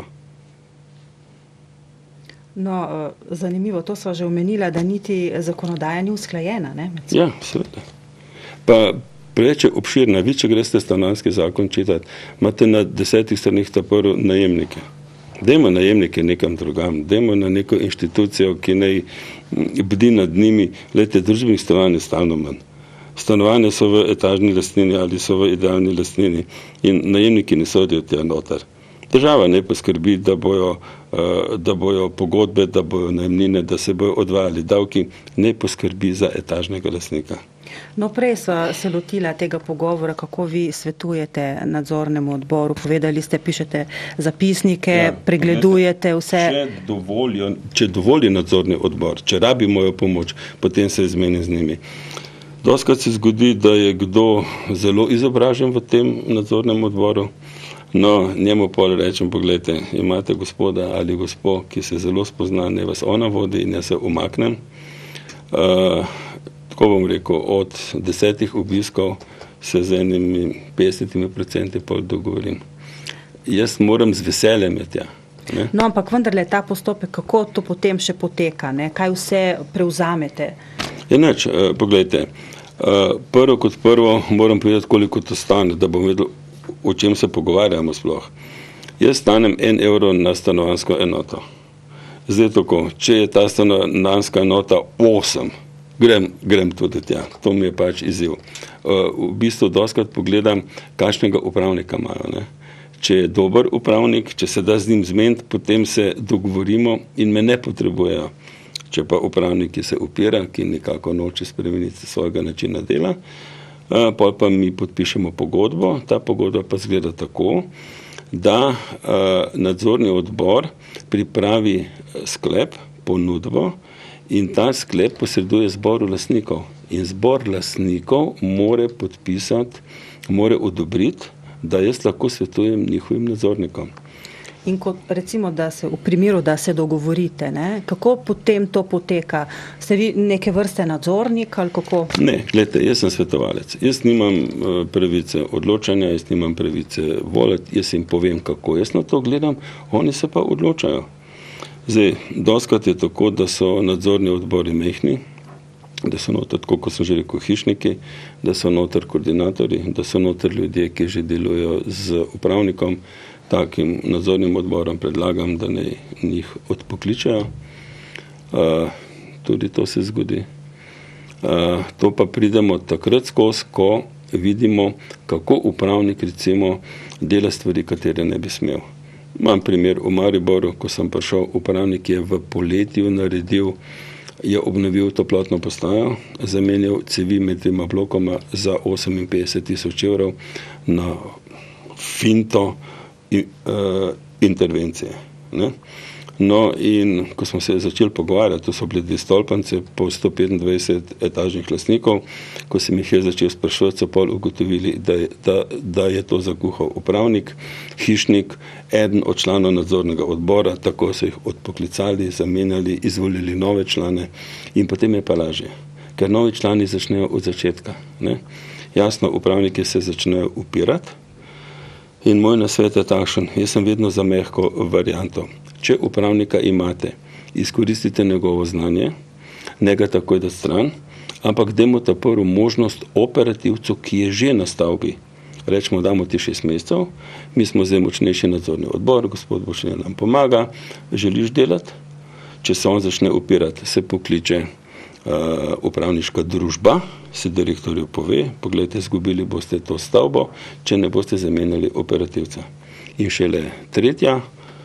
No, zanimivo, to sva že omenila, da niti zakonodaja ni usklajena, ne? Ja, seveda. Pa preveč je obširna. Vi, če greste stanovanjski zakon čitati, imate na desetih stranih ta prvo najemnike. Dajmo najemnike nekam drugam, dajmo na neko inštitucijo, ki naj bdi nad njimi. Glejte, družbenih stanovanj je stalno manj. Stanovanja so v etažni lastnini ali so v idealni lastnini in najemniki ne sodijo tja noter. Država ne poskrbi, da bojo, da bojo pogodbe, da bojo najemnine, da se bojo odvajali davki, ne poskrbi za etažnega lastnika. No, prej sva se lotila tega pogovora, kako vi svetujete nadzornemu odboru. Povedali ste, pišete zapisnike, ja, pregledujete vse. Če dovolijo, če dovoli nadzorni odbor, če rabi mojo pomoč, potem se izmenim z njimi. Doskrat se zgodi, da je kdo zelo izobražen v tem nadzornem odboru. No, njemu pol rečem, pogledajte, imate gospoda ali gospo, ki se zelo spozna, ne vas ona vodi in jaz se umaknem. Uh, tako bom rekel, od desetih obiskov se z enimi petdesetimi procenti pol dogovorim. Jaz moram z veseljem imeti, ja. Ne? No, ampak vendarle ta postopek, kako to potem še poteka, ne? Kaj vse prevzamete? Je nič, uh, pogledajte, uh, prvo kot prvo moram povedati, koliko to stane, da bom vedel, o čem se pogovarjamo sploh. Jaz stanem en evro na stanovanjsko enoto. Zdaj tako, če je ta stanovanjska enota osem, grem, grem tudi tja. To mi je pač izziv. Uh, v bistvu doskrat pogledam, kakšnega upravnika imajo. Ne? Če je dober upravnik, če se da z njim zmeniti, potem se dogovorimo in me ne potrebujejo. Če pa upravnik, ki se upira, ki nekako noče spremeniti svojega načina dela, Uh, pol pa mi podpišemo pogodbo. Ta pogodba pa zgleda tako, da uh, nadzorni odbor pripravi sklep, ponudbo in ta sklep posreduje zboru lastnikov. In zbor lastnikov more podpisati, more odobriti, da jaz lahko svetujem njihovim nadzornikom. In kot recimo, da se v primeru, da se dogovorite, ne, kako potem to poteka? Ste vi neke vrste nadzornik ali kako? Ne, gledajte, jaz sem svetovalec. Jaz nimam uh, pravice odločanja, jaz nimam pravice voliti, jaz jim povem, kako jaz na to gledam, oni se pa odločajo. Zdaj, doskrat je tako, da so nadzorni odbori mehni, da so noter, tako kot sem že rekel, hišniki, da so noter koordinatorji, da so noter ljudje, ki že delujejo z upravnikom. Takim nadzornim odborom predlagam, da ne njih odpokličajo. Uh, tudi to se zgodi. Uh, to pa pridemo takrat skozi, ko vidimo, kako upravnik recimo dela stvari, katere ne bi smel. Imam primer v Mariboru, ko sem prišel, upravnik je v poletju naredil je obnovil toplotno postajo, zamenjal cevi med dvema blokoma za oseminpetdeset tisoč evrov na finto in, uh, intervencije. Ne? No, in ko smo se začeli pogovarjati, to so bili dve stolpance po sto petindvajset etažnih lastnikov, ko sem jih je začel sprašovati, so pol ugotovili, da je, da, da je to zakuhal upravnik, hišnik, eden od članov nadzornega odbora, tako so jih odpoklicali, zamenjali, izvolili nove člane in potem je pa lažje, ker novi člani začnejo od začetka. Ne? Jasno, upravniki se začnejo upirati in moj nasvet je takšen, jaz sem vedno za mehko varianto. Če upravnika imate, izkoristite njegovo znanje, ne ga takoj da stran, ampak dajmo ta prvo možnost operativcu, ki je že na stavbi. Rečemo, damo ti šest mesecev, mi smo zdaj močnejši nadzorni odbor, gospod Bošnjak nam pomaga, želiš delati? Če se on začne upirati, se pokliče uh, upravniška družba, se direktorju pove, pogledajte, izgubili boste to stavbo, če ne boste zamenjali operativca. In šele tretja,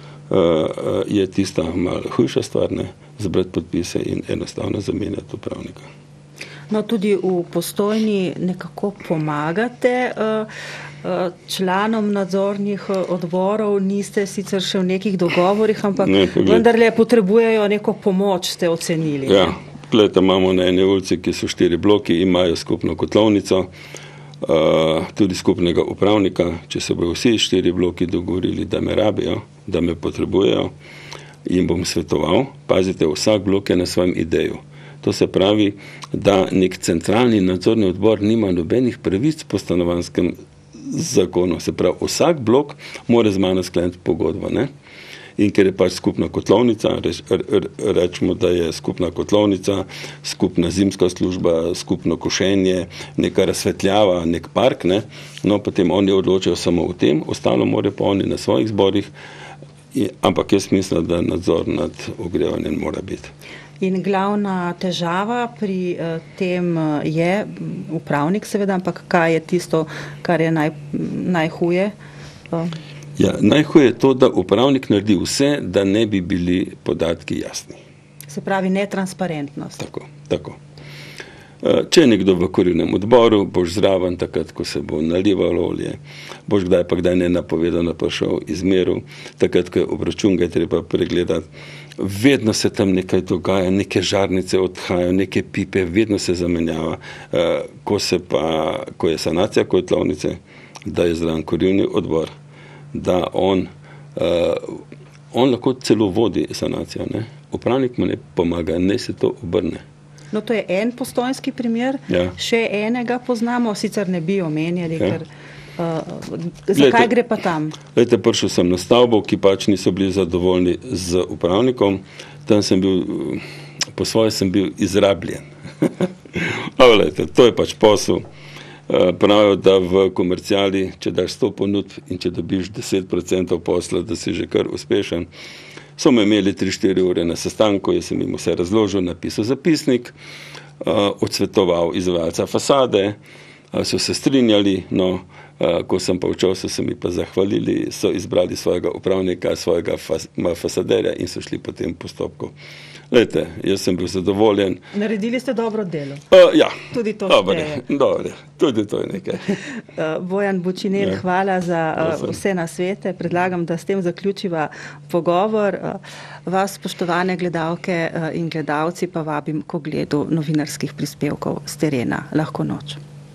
Uh, je tista malo hujša stvar, ne, zbrati podpise in enostavno zamenjati upravnika. No, tudi v Postojni nekako pomagate uh, uh, članom nadzornih odborov, niste sicer še v nekih dogovorih, ampak ne, vendarle potrebujejo neko pomoč, ste ocenili. Ja, gledajte, imamo na eni ulici, ki so štiri bloki, imajo skupno kotlovnico, Uh, tudi skupnega upravnika, če se bojo vsi štiri bloki dogovorili, da me rabijo, da me potrebujejo, jim bom svetoval. Pazite, vsak blok je na svojem ideju. To se pravi, da nek centralni nadzorni odbor nima nobenih pravic po stanovanjskem zakonu. Se pravi, vsak blok mora z mano skleniti pogodbo, ne? In ker je pač skupna kotlovnica, reč, re, rečemo, da je skupna kotlovnica, skupna zimska služba, skupno košenje, neka razsvetljava, nek park, ne? No, potem oni odločajo samo o tem, ostalo more pa oni na svojih zborih, in, ampak jaz mislim, da nadzor nad ogrevanjem mora biti. In glavna težava pri uh, tem uh, je upravnik seveda, ampak kaj je tisto, kar je naj, najhuje? Uh. Ja, najhuje je to, da upravnik naredi vse, da ne bi bili podatki jasni. Se pravi netransparentnost. Tako, tako. Če je nekdo v kurilnem odboru, boš zraven takrat, ko se bo nalivalo olje, boš kdaj pa kdaj nenapovedano prišel izmeril, takrat, ko je obračun, ga je treba pregledati. Vedno se tam nekaj dogaja, neke žarnice odhajajo, neke pipe, vedno se zamenjava. Ko, se pa, ko je sanacija kotlovnice, da je zraven kurilni odbor, da on, uh, on lahko celo vodi sanacijo. Ne? Upravnik mu ne pomaga, ne se to obrne. No, to je en postojnski primer, ja. Še enega poznamo, sicer ne bi omenjali, ja. Ker uh, zakaj lejte, gre pa tam? Lejte, prišel sem na stavbo, ki pač niso bili zadovoljni z upravnikom, tam sem bil, po svoje sem bil izrabljen. Ampak lejte, to je pač posel. Pravijo, da v komerciali, če daš sto ponudb in če dobiš deset procentov posla, da si že kar uspešen. So me imeli tri štiri ure na sestanku, jaz sem jim vse razložil, napisal zapisnik, odsvetoval izvajalca fasade, so se strinjali, no, ko sem pa učel, so se mi pa zahvalili, so izbrali svojega upravnika, svojega fasaderja in so šli po tem postopku. Lejte, jaz sem bil zadovoljen. Naredili ste dobro delo. Uh, ja, tudi to dobre, dobre, tudi to je nekaj. Uh, Bojan Bučiner, ja. Hvala za uh, vse nasvete. Predlagam, da s tem zaključiva pogovor. Uh, vas, spoštovane gledalke uh, in gledalci, pa vabim k ogledu novinarskih prispevkov s terena. Lahko noč.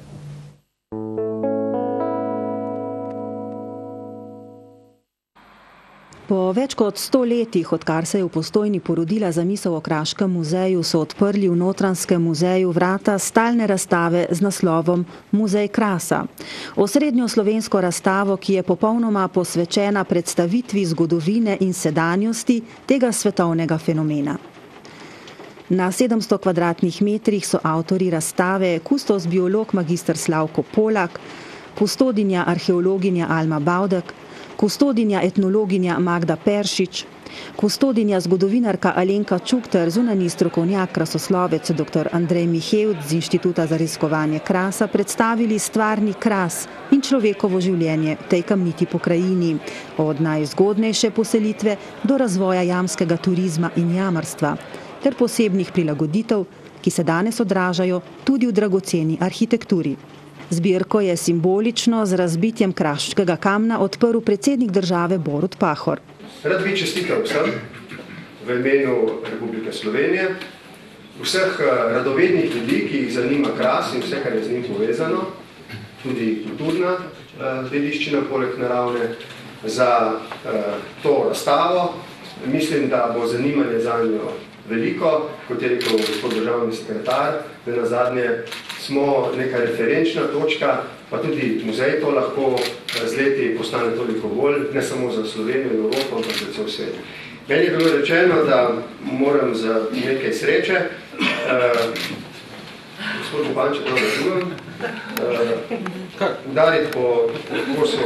Po več kot sto letih, odkar se je v Postojni porodila zamisel o Kraškem muzeju, so odprli v Notranjskem muzeju vrata stalne razstave z naslovom Muzej Krasa. Osrednjo slovensko razstavo, ki je popolnoma posvečena predstavitvi zgodovine in sedanjosti tega svetovnega fenomena. Na sedemsto kvadratnih metrih so avtorji razstave kustos biolog magister Slavko Polak, kustodinja arheologinja Alma Bavdek, kustodinja etnologinja Magda Peršič, kustodinja zgodovinarka Alenka Čukter, zunanji strokovnjak krasoslovec dr. Andrej Mihevc z Inštituta za raziskovanje krasa predstavili stvarni kras in človekovo življenje v tej kamniti pokrajini, od najzgodnejše poselitve do razvoja jamskega turizma in jamarstva, ter posebnih prilagoditev, ki se danes odražajo tudi v dragoceni arhitekturi. Zbirko je simbolično z razbitjem kraškega kamna odprl predsednik države Borut Pahor. Rad bi čestital vsem v imenu Republike Slovenije, vseh radovednih ljudi, ki jih zanima Kras in vse, kar je z njim povezano, tudi kulturna dediščina poleg naravne, za to razstavo. Mislim, da bo zanimanje za njo veliko, kot je rekel gospod državni sekretar, da nazadnje smo neka referenčna točka, pa tudi muzej to lahko z leti postane toliko bolj, ne samo za Slovenijo in Evropo, ampak za cel svet. Meni je bilo rečeno, da moram za nekaj sreče, uh, gospod Upanče, prav razumem, uh, udariti po kosu.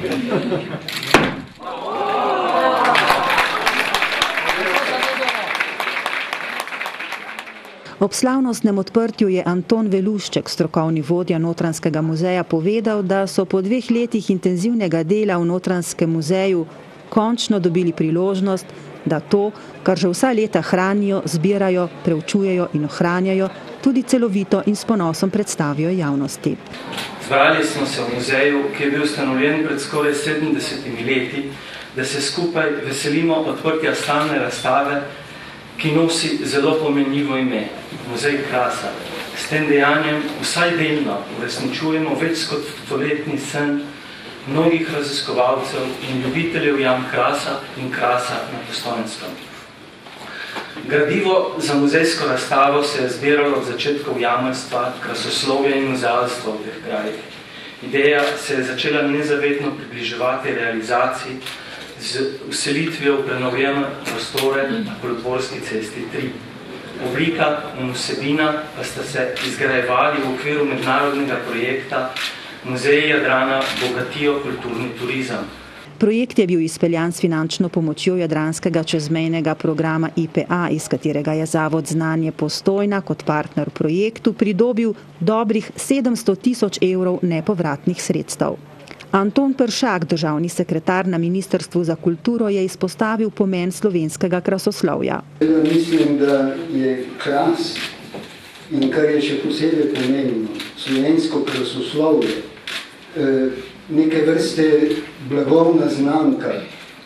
Ob slavnostnem odprtju je Anton Velušček, strokovni vodja Notranjskega muzeja, povedal, da so po dveh letih intenzivnega dela v Notranjskem muzeju končno dobili priložnost, da to, kar že vsa leta hranijo, zbirajo, preučujejo in ohranjajo, tudi celovito in s ponosom predstavijo javnosti. Zbrali smo se v muzeju, ki je bil ustanovljen pred skoraj sedemdesetimi leti, da se skupaj veselimo odprtja stalne razstave, ki nosi zelo pomenljivo ime, Muzej Krasa. S tem dejanjem vsaj delno uresničujemo več kot stoletni sen mnogih raziskovalcev in ljubiteljev jam Krasa in Krasa na Postojnskem. Gradivo za muzejsko razstavo se je zbiralo od začetkov jamarstva, krasoslovja in muzealstva v teh krajih. Ideja se je začela nezavedno približevati realizaciji z vselitvijo v prenovljene prostore na Kolodvorski cesti tri. Oblika in vsebina pa sta se izgrajevali v okviru mednarodnega projekta Muzeji Jadrana bogatijo kulturni turizem. Projekt je bil izpeljan s finančno pomočjo Jadranskega čezmejnega programa I P A, iz katerega je Zavod Znanje Postojna kot partner v projektu pridobil dobrih sedemsto tisoč evrov nepovratnih sredstev. Anton Peršak, državni sekretar na Ministrstvu za kulturo, je izpostavil pomen slovenskega krasoslovja. Mislim, da je Kras in kar je še posebej pomenilo, slovensko krasoslovje, neke vrste blagovna znamka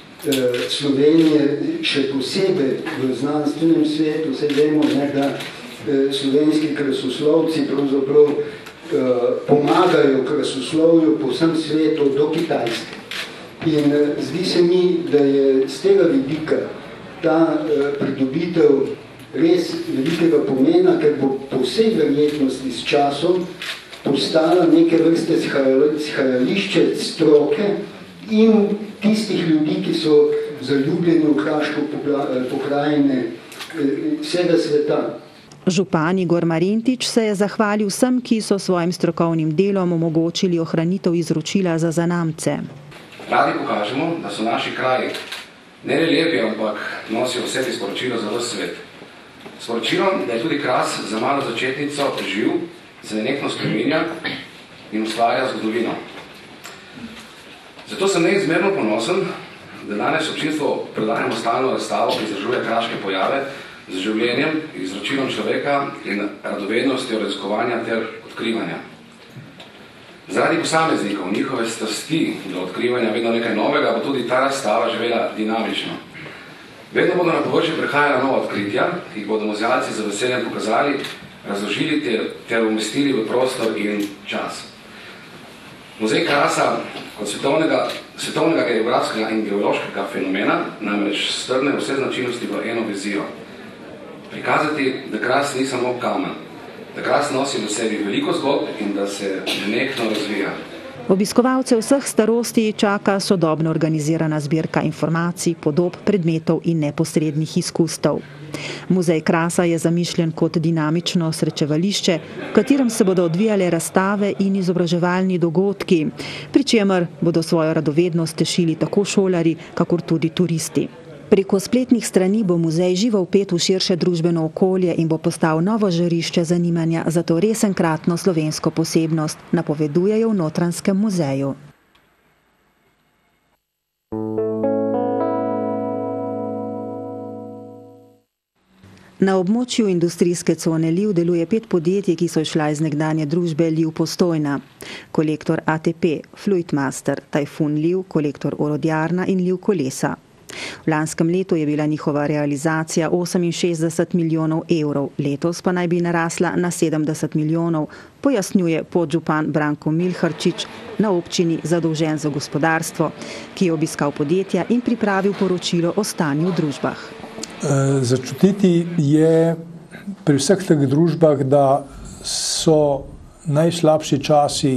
Slovenije, še posebej v znanstvenem svetu. Se vemo, da slovenski krasoslovci pravzaprav pomagajo krasoslovju po vsem svetu do Kitajske. In zdi se mi, da je z tega vidika ta pridobitev res velikega pomena, ker bo po vsej verjetnosti s časom postala neke vrste shajališče stroke in tistih ljudi, ki so zaljubljeni v kraško pokrajine vsega sveta. Župan Igor Marintič se je zahvalil vsem, ki so svojim strokovnim delom omogočili ohranitev izročila za zanamce. Radi pokažemo, da so naši kraji ne le lepi, ampak nosijo v sebi sporočilo za ves svet. Sporočilo, da je tudi Kras za malo začetnico živ, se nenehno spreminja in ustvarja zgodovino. Zato sem neizmerno ponosen, da danes občinstvo predajamo stalno razstavo, ki izražuje kraške pojave z življenjem, izročilom človeka in radovednostjo raziskovanja ter odkrivanja. Zaradi posameznikov, njihove strasti do odkrivanja vedno nekaj novega, bo tudi ta razstava živela dinamično. Vedno bodo na površje prihajala nova odkritja, ki jih bodo muzealci z veseljem pokazali, razložili ter, ter umestili v prostor in čas. Muzej Krasa kot svetovnega, svetovnega geografskega in geološkega fenomena namreč strne vse značilnosti v eno vizijo. Prikazati, da Kras ni samo kamen, da Kras nosi v sebi veliko zgodb in da se nenehno razvija. Obiskovalce vseh starosti čaka sodobno organizirana zbirka informacij, podob, predmetov in neposrednih izkustev. Muzej Krasa je zamišljen kot dinamično srečevališče, v katerem se bodo odvijale razstave in izobraževalni dogodki, pri čemer bodo svojo radovednost tešili tako šolarji, kakor tudi turisti. Preko spletnih strani bo muzej živo vpet v širše družbeno okolje in bo postal novo žarišče zanimanja za to res enkratno slovensko posebnost, napovedujejo v Notranjskem muzeju. Na območju industrijske cone Ljiv deluje pet podjetij, ki so išla iz nekdanje družbe Ljiv Postojna. Kolektor A T P, Fluidmaster, Tajfun Ljiv, Kolektor Orodjarna in Ljiv Kolesa. V lanskem letu je bila njihova realizacija oseminšestdeset milijonov evrov, letos pa naj bi narasla na sedemdeset milijonov, pojasnjuje podžupan Branko Milharčič, na občini zadolžen za gospodarstvo, ki je obiskal podjetja in pripravil poročilo o stanju v družbah. Začutiti je pri vseh teh družbah, da so najslabši časi,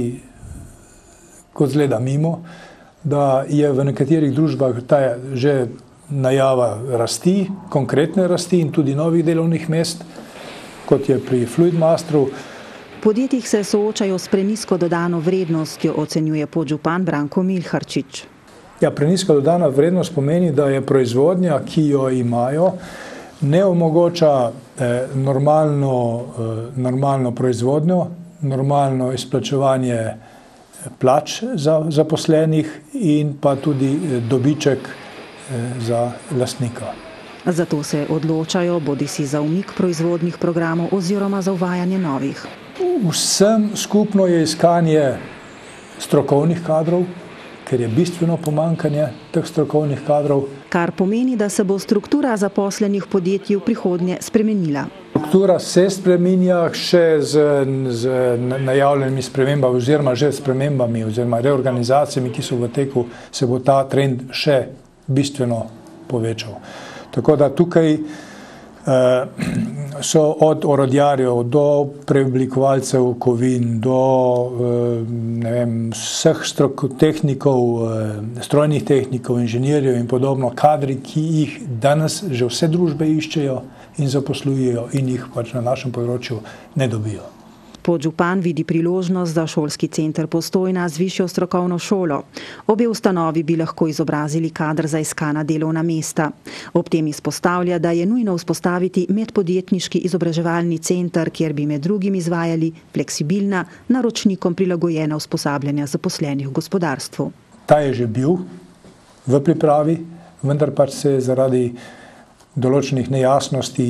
kot zgleda mimo, da je v nekaterih družbah ta že najava rasti, konkretne rasti in tudi novih delovnih mest, kot je pri Fluidmasteru. Podjetjih se soočajo s prenizko dodano vrednostjo, ocenjuje podžupan Branko Milharčič. Ja, prenizka dodana vrednost pomeni, da je proizvodnja, ki jo imajo, ne omogoča eh, normalno, eh, normalno proizvodnjo, normalno izplačevanje plač za zaposlenih in pa tudi dobiček eh, za lastnika. Zato se odločajo bodisi za umik proizvodnih programov oziroma za uvajanje novih. Vsem skupno je iskanje strokovnih kadrov, ker je bistveno pomanjkanje teh strokovnih kadrov. Kar pomeni, da se bo struktura zaposlenih podjetij v prihodnje spremenila. Struktura se spreminja še z, z najavljenimi spremembami oziroma že spremembami oziroma reorganizacijami, ki so v teku, se bo ta trend še bistveno povečal. Tako da tukaj eh, so od orodjarjev do preoblikovalcev kovin, do eh, ne vem, vseh strok, tehnikov, eh, strojnih tehnikov, inženirjev in podobno, kadri, ki jih danes že vse družbe iščejo in zaposlujejo in jih pač na našem področju ne dobijo. Podžupan vidi priložnost za šolski center Postojna z višjo strokovno šolo. Obe ustanovi bi lahko izobrazili kader za iskana delovna mesta. Ob tem izpostavlja, da je nujno vzpostaviti medpodjetniški izobraževalni center, kjer bi med drugim izvajali fleksibilna, naročnikom prilagojena usposabljanja zaposlenih v gospodarstvu. Ta je že bil v pripravi, vendar pač se zaradi določenih nejasnosti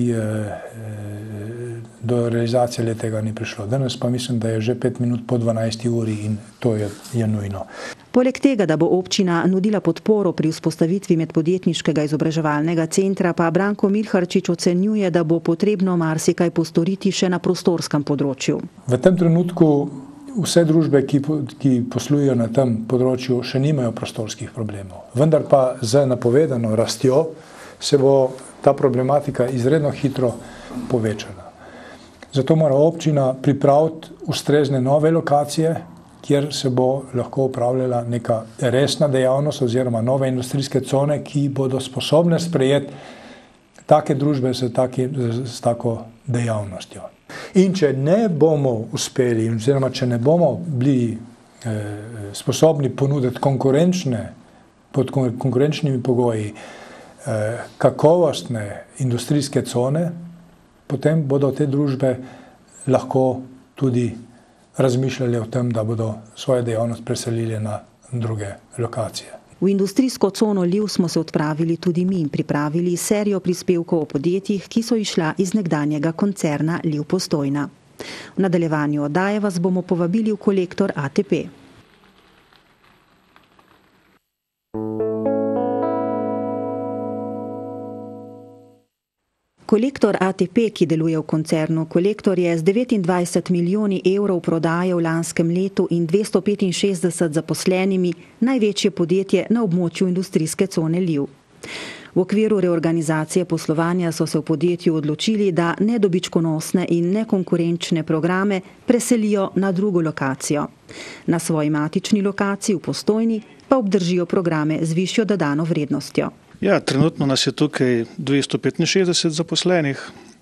do realizacije le tega ni prišlo. Danes pa mislim, da je že pet minut po dvanajsti uri in to je, je nujno. Poleg tega, da bo občina nudila podporo pri vzpostavitvi medpodjetniškega izobraževalnega centra, pa Branko Milharčič ocenjuje, da bo potrebno marsikaj postoriti še na prostorskem področju. V tem trenutku vse družbe, ki, ki poslujejo na tem področju, še nimajo prostorskih problemov. Vendar pa z napovedano rastjo se bo ta problematika izredno hitro povečala. Zato mora občina pripraviti ustrezne nove lokacije, kjer se bo lahko upravljala neka resna dejavnost oziroma nove industrijske cone, ki bodo sposobne sprejeti take družbe s, taki, s tako dejavnostjo. In če ne bomo uspeli, oziroma če ne bomo bili eh, sposobni ponuditi konkurenčne, pod konkurenčnimi pogoji eh, kakovostne industrijske cone, potem bodo te družbe lahko tudi razmišljali o tem, da bodo svojo dejavnost preselili na druge lokacije. V industrijsko cono Ljiv smo se odpravili tudi mi in pripravili serijo prispevkov o podjetjih, ki so išla iz nekdanjega koncerna Ljiv Postojna. V nadaljevanju oddaje vas bomo povabili v kolektor A T P. Kolektor A T P, ki deluje v koncernu Kolektor, je z devetindvajset milijoni evrov prodaje v lanskem letu in dvesto petinšestdeset zaposlenimi največje podjetje na območju industrijske cone Ljiv. V okviru reorganizacije poslovanja so se v podjetju odločili, da nedobičkonosne in nekonkurenčne programe preselijo na drugo lokacijo. Na svoji matični lokaciji v Postojni pa obdržijo programe z višjo dodano vrednostjo. Ja, trenutno nas je tukaj dvesto petinšestdeset zaposlenih.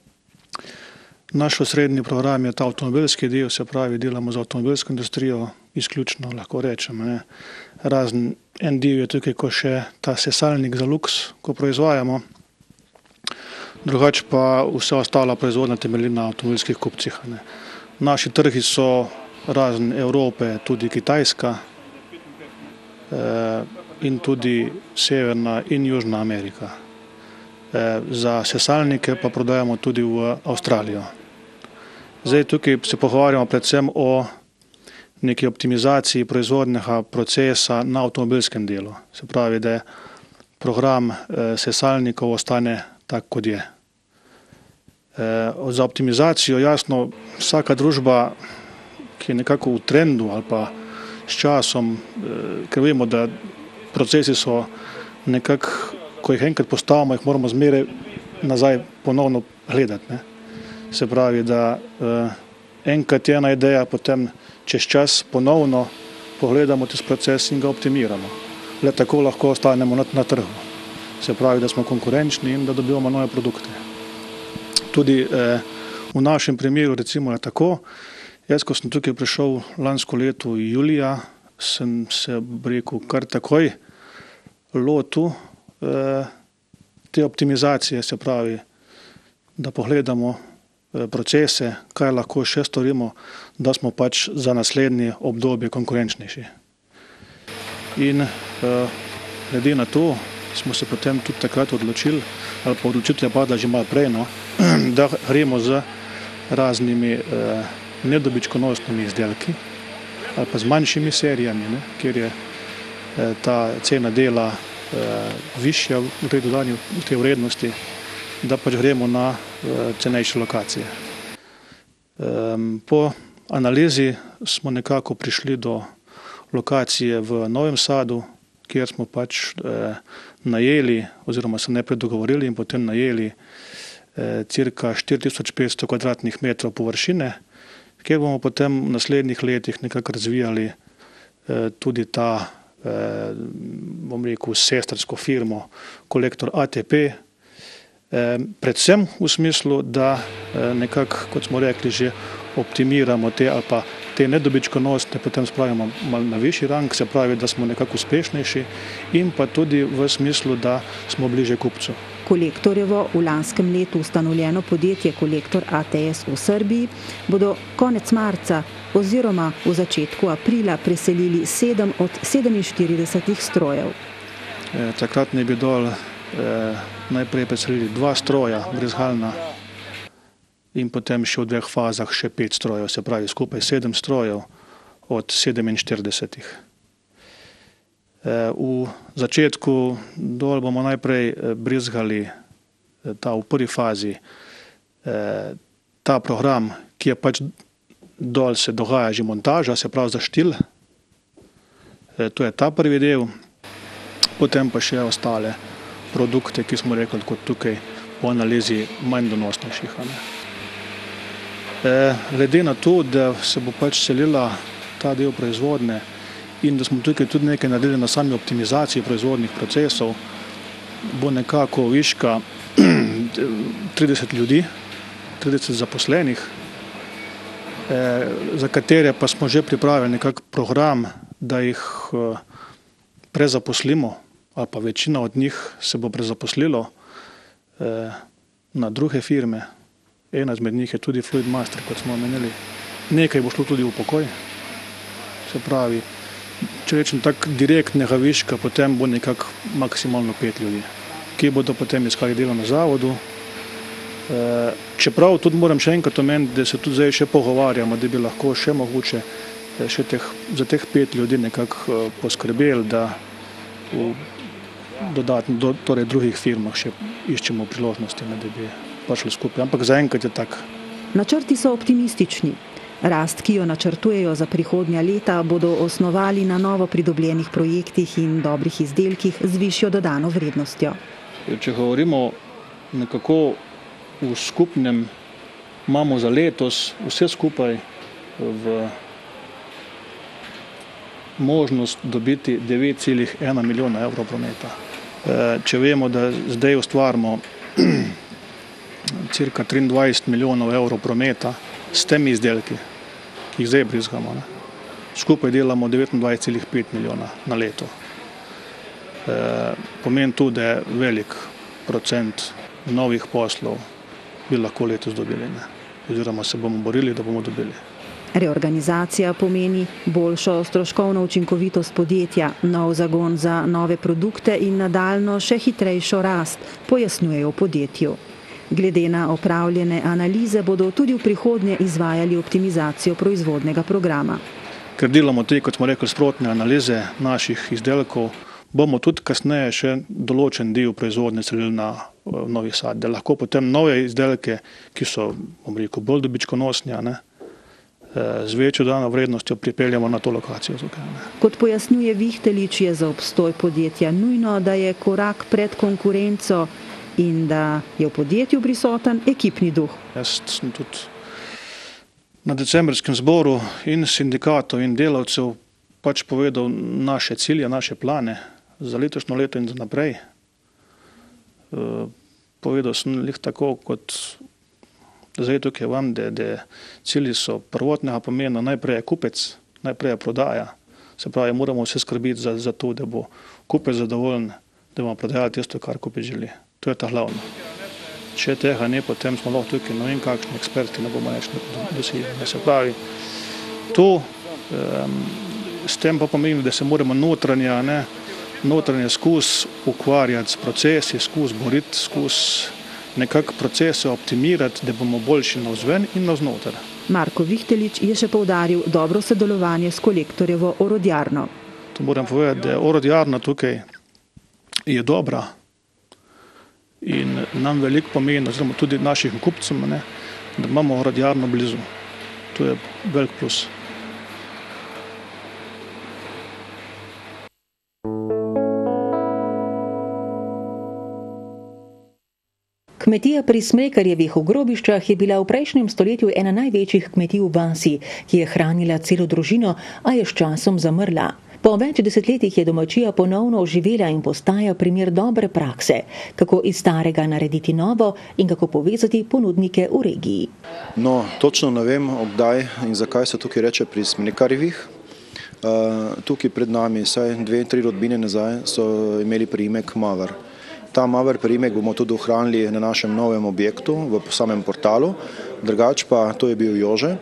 Naš osrednji program je ta avtomobilski del, se pravi, delamo za avtomobilsko industrijo, izključno lahko rečem. Ne. Razen en del je tukaj, ko še ta sesalnik za luks, ko proizvajamo. Drugače pa vse ostala proizvodnja temelji na avtomobilskih kupcih. Ne. Naši trgi so razen Evrope, tudi Kitajska, eh, in tudi Severna in Južna Amerika. za sesalnike pa prodajamo tudi v Avstralijo. Zdaj tukaj se pogovarjamo predvsem o neki optimizaciji proizvodnega procesa na avtomobilskem delu. Se pravi, da program sesalnikov ostane tak, kot je. Za optimizacijo, jasno, vsaka družba, ki je nekako v trendu ali pa s časom, ker vemo, da procesi so nekako, ko jih enkrat postavimo, jih moramo zmeraj nazaj ponovno gledati. Ne? Se pravi, da enkrat je ena ideja, potem čez čas ponovno pogledamo tisti proces in ga optimiramo. Le tako lahko ostanemo na, na trgu. Se pravi, da smo konkurenčni in da dobivamo nove produkte. Tudi eh, v našem primeru recimo je tako, jaz, ko sem tukaj prišel lansko leto julija, sem se rekel kar takoj lotil eh, te optimizacije, se pravi, da pogledamo eh, procese, kaj lahko še storimo, da smo pač za naslednje obdobje konkurenčnejši. In eh, glede na to smo se potem tudi takrat odločili, ali pa odločitev je padla že malo prej, no, da gremo z raznimi eh, nedobičkonosnimi izdelki ali pa z manjšimi serijami, ne, kjer je eh, ta cena dela eh, višja v tej dodani v tej vrednosti, da pač gremo na eh, cenejše lokacije. Um, po analizi smo nekako prišli do lokacije v Novem Sadu, kjer smo pač eh, najeli oziroma se najprej dogovorili in potem najeli eh, cirka štiri tisoč petsto kvadratnih metrov površine, kjer bomo potem v naslednjih letih nekako razvijali eh, tudi ta, eh, bom rekel, sestrsko firmo Kolektor A T P, eh, predvsem v smislu, da eh, nekako, kot smo rekli, že optimiramo te ali pa te nedobičkonosne, potem spravimo malo na višji rang, se pravi, da smo nekako uspešnejši in pa tudi v smislu, da smo bliže kupcu. Kolektorjevo v lanskem letu ustanovljeno podjetje Kolektor A T S v Srbiji bodo konec marca oziroma v začetku aprila preselili sedem od sedeminštiridesetih strojev. E, takrat ne bi dol e, najprej preselili dva stroja, brezgalna, in potem še v dveh fazah še pet strojev, se pravi skupaj sedem strojev od sedeminštiridesetih. V začetku dol bomo najprej brizgali ta v prvi fazi ta program, ki je pač dol se dogaja že montaža, se pravi za štil. To je ta prvi del, potem pa še ostale produkte, ki smo rekli kot tukaj po analizi manj donosnejših. Glede na to, da se bo pač selila ta del proizvodne in da smo tukaj tudi nekaj naredili na sami optimizaciji proizvodnih procesov, bo nekako viška trideset ljudi, trideset zaposlenih, za katere pa smo že pripravili nekak program, da jih prezaposlimo, ali pa večina od njih se bo prezaposlilo na druge firme. Ena izmed njih je tudi Fluidmaster, kot smo omenili. Nekaj bo šlo tudi v pokoj. Se pravi, če rečem tako direktnega viška, potem bo nekako maksimalno pet ljudi, ki bodo potem iskali delo na zavodu. Čeprav tudi moram še enkrat omeniti, da se tudi zdaj še pogovarjamo, da bi lahko še mogoče še teh, za teh pet ljudi nekako poskrbeli, da v dodatno, do, torej drugih firmah še iščemo priložnosti, ne, da bi prišli skupaj, ampak zaenkrat je tak. Načrti so optimistični. Rast, ki jo načrtujejo za prihodnja leta, bodo osnovali na novo pridobljenih projektih in dobrih izdelkih z višjo dodano vrednostjo. Če govorimo nekako v skupnem, imamo za letos vse skupaj v možnost dobiti devet celih ena milijona evrov prometa. Če vemo, da zdaj ustvarimo cirka triindvajset milijonov evrov prometa s temi izdelki, ki jih zdaj brizgamo, ne? Skupaj delamo devetindvajset celih pet milijona na leto. E, pomeni tudi, da je velik procent novih poslov bi lahko letos dobili, ne? Oziroma se bomo borili, da bomo dobili. Reorganizacija pomeni boljšo stroškovno učinkovitost podjetja, nov zagon za nove produkte in nadaljno še hitrejšo rast, pojasnjujejo v podjetju. Glede na opravljene analize bodo tudi v prihodnje izvajali optimizacijo proizvodnega programa. Ker delamo te, kot smo rekli, sprotne analize naših izdelkov, bomo tudi kasneje še določen del proizvodnje selili na Novi Sad, da lahko potem nove izdelke, ki so, bom rekel, bolj dobičkonosni, ne, z večjo dodano vrednostjo pripeljamo na to lokacijo. Tukaj, ne. Kot pojasnjuje Vihtelič, je za obstoj podjetja nujno, da je korak pred konkurenco in da je v podjetju prisoten ekipni duh. Jaz sem tudi na decembrskem zboru in sindikatov in delavcev pač povedal naše cilje, naše plane za letošnjo leto in za naprej. Povedal sem jih tako, kot zdaj tukaj vam, da, da cilji so prvotnega pomena, najprej je kupec, najprej je prodaja. Se pravi, moramo vse skrbiti za, za to, da bo kupec zadovoljen, da bomo prodajali tisto, kar kupec želi. To je ta glavno. Če tega ne, potem smo lahko tukaj, no in kakšni eksperti, ne bomo nič dosegli. Se pravi, to um, s tem pa pomeni, da se moramo notranje, ne, notranje skus ukvarjati s procesi, skus boriti, skus nekako procese optimirati, da bomo boljši navzven in navznoter. Marko Vihtelič je še poudaril dobro sodelovanje s Kolektorjevo orodjarno. To moram povedati, da orodjarna tukaj je dobra in nam veliko pomeni, oziroma tudi našim kupcem, ne, da imamo orodjarno blizu. To je velik plus. Kmetija pri Smrekarjevih v Grobiščah je bila v prejšnjem stoletju ena največjih kmetij v vasi, ki je hranila celo družino, a je s časom zamrla. Po več desetletjih je domačija ponovno oživela in postaja primer dobre prakse, kako iz starega narediti novo in kako povezati ponudnike v regiji. No, točno ne vem, obdaj in zakaj se tukaj reče pri Smrekarjevih. Uh, tukaj pred nami, saj dve, tri rodbine nazaj, so imeli priimek Mavar. Ta Maver priimek bomo tudi ohranili na našem novem objektu v samem portalu, drugač pa to je bil Jože.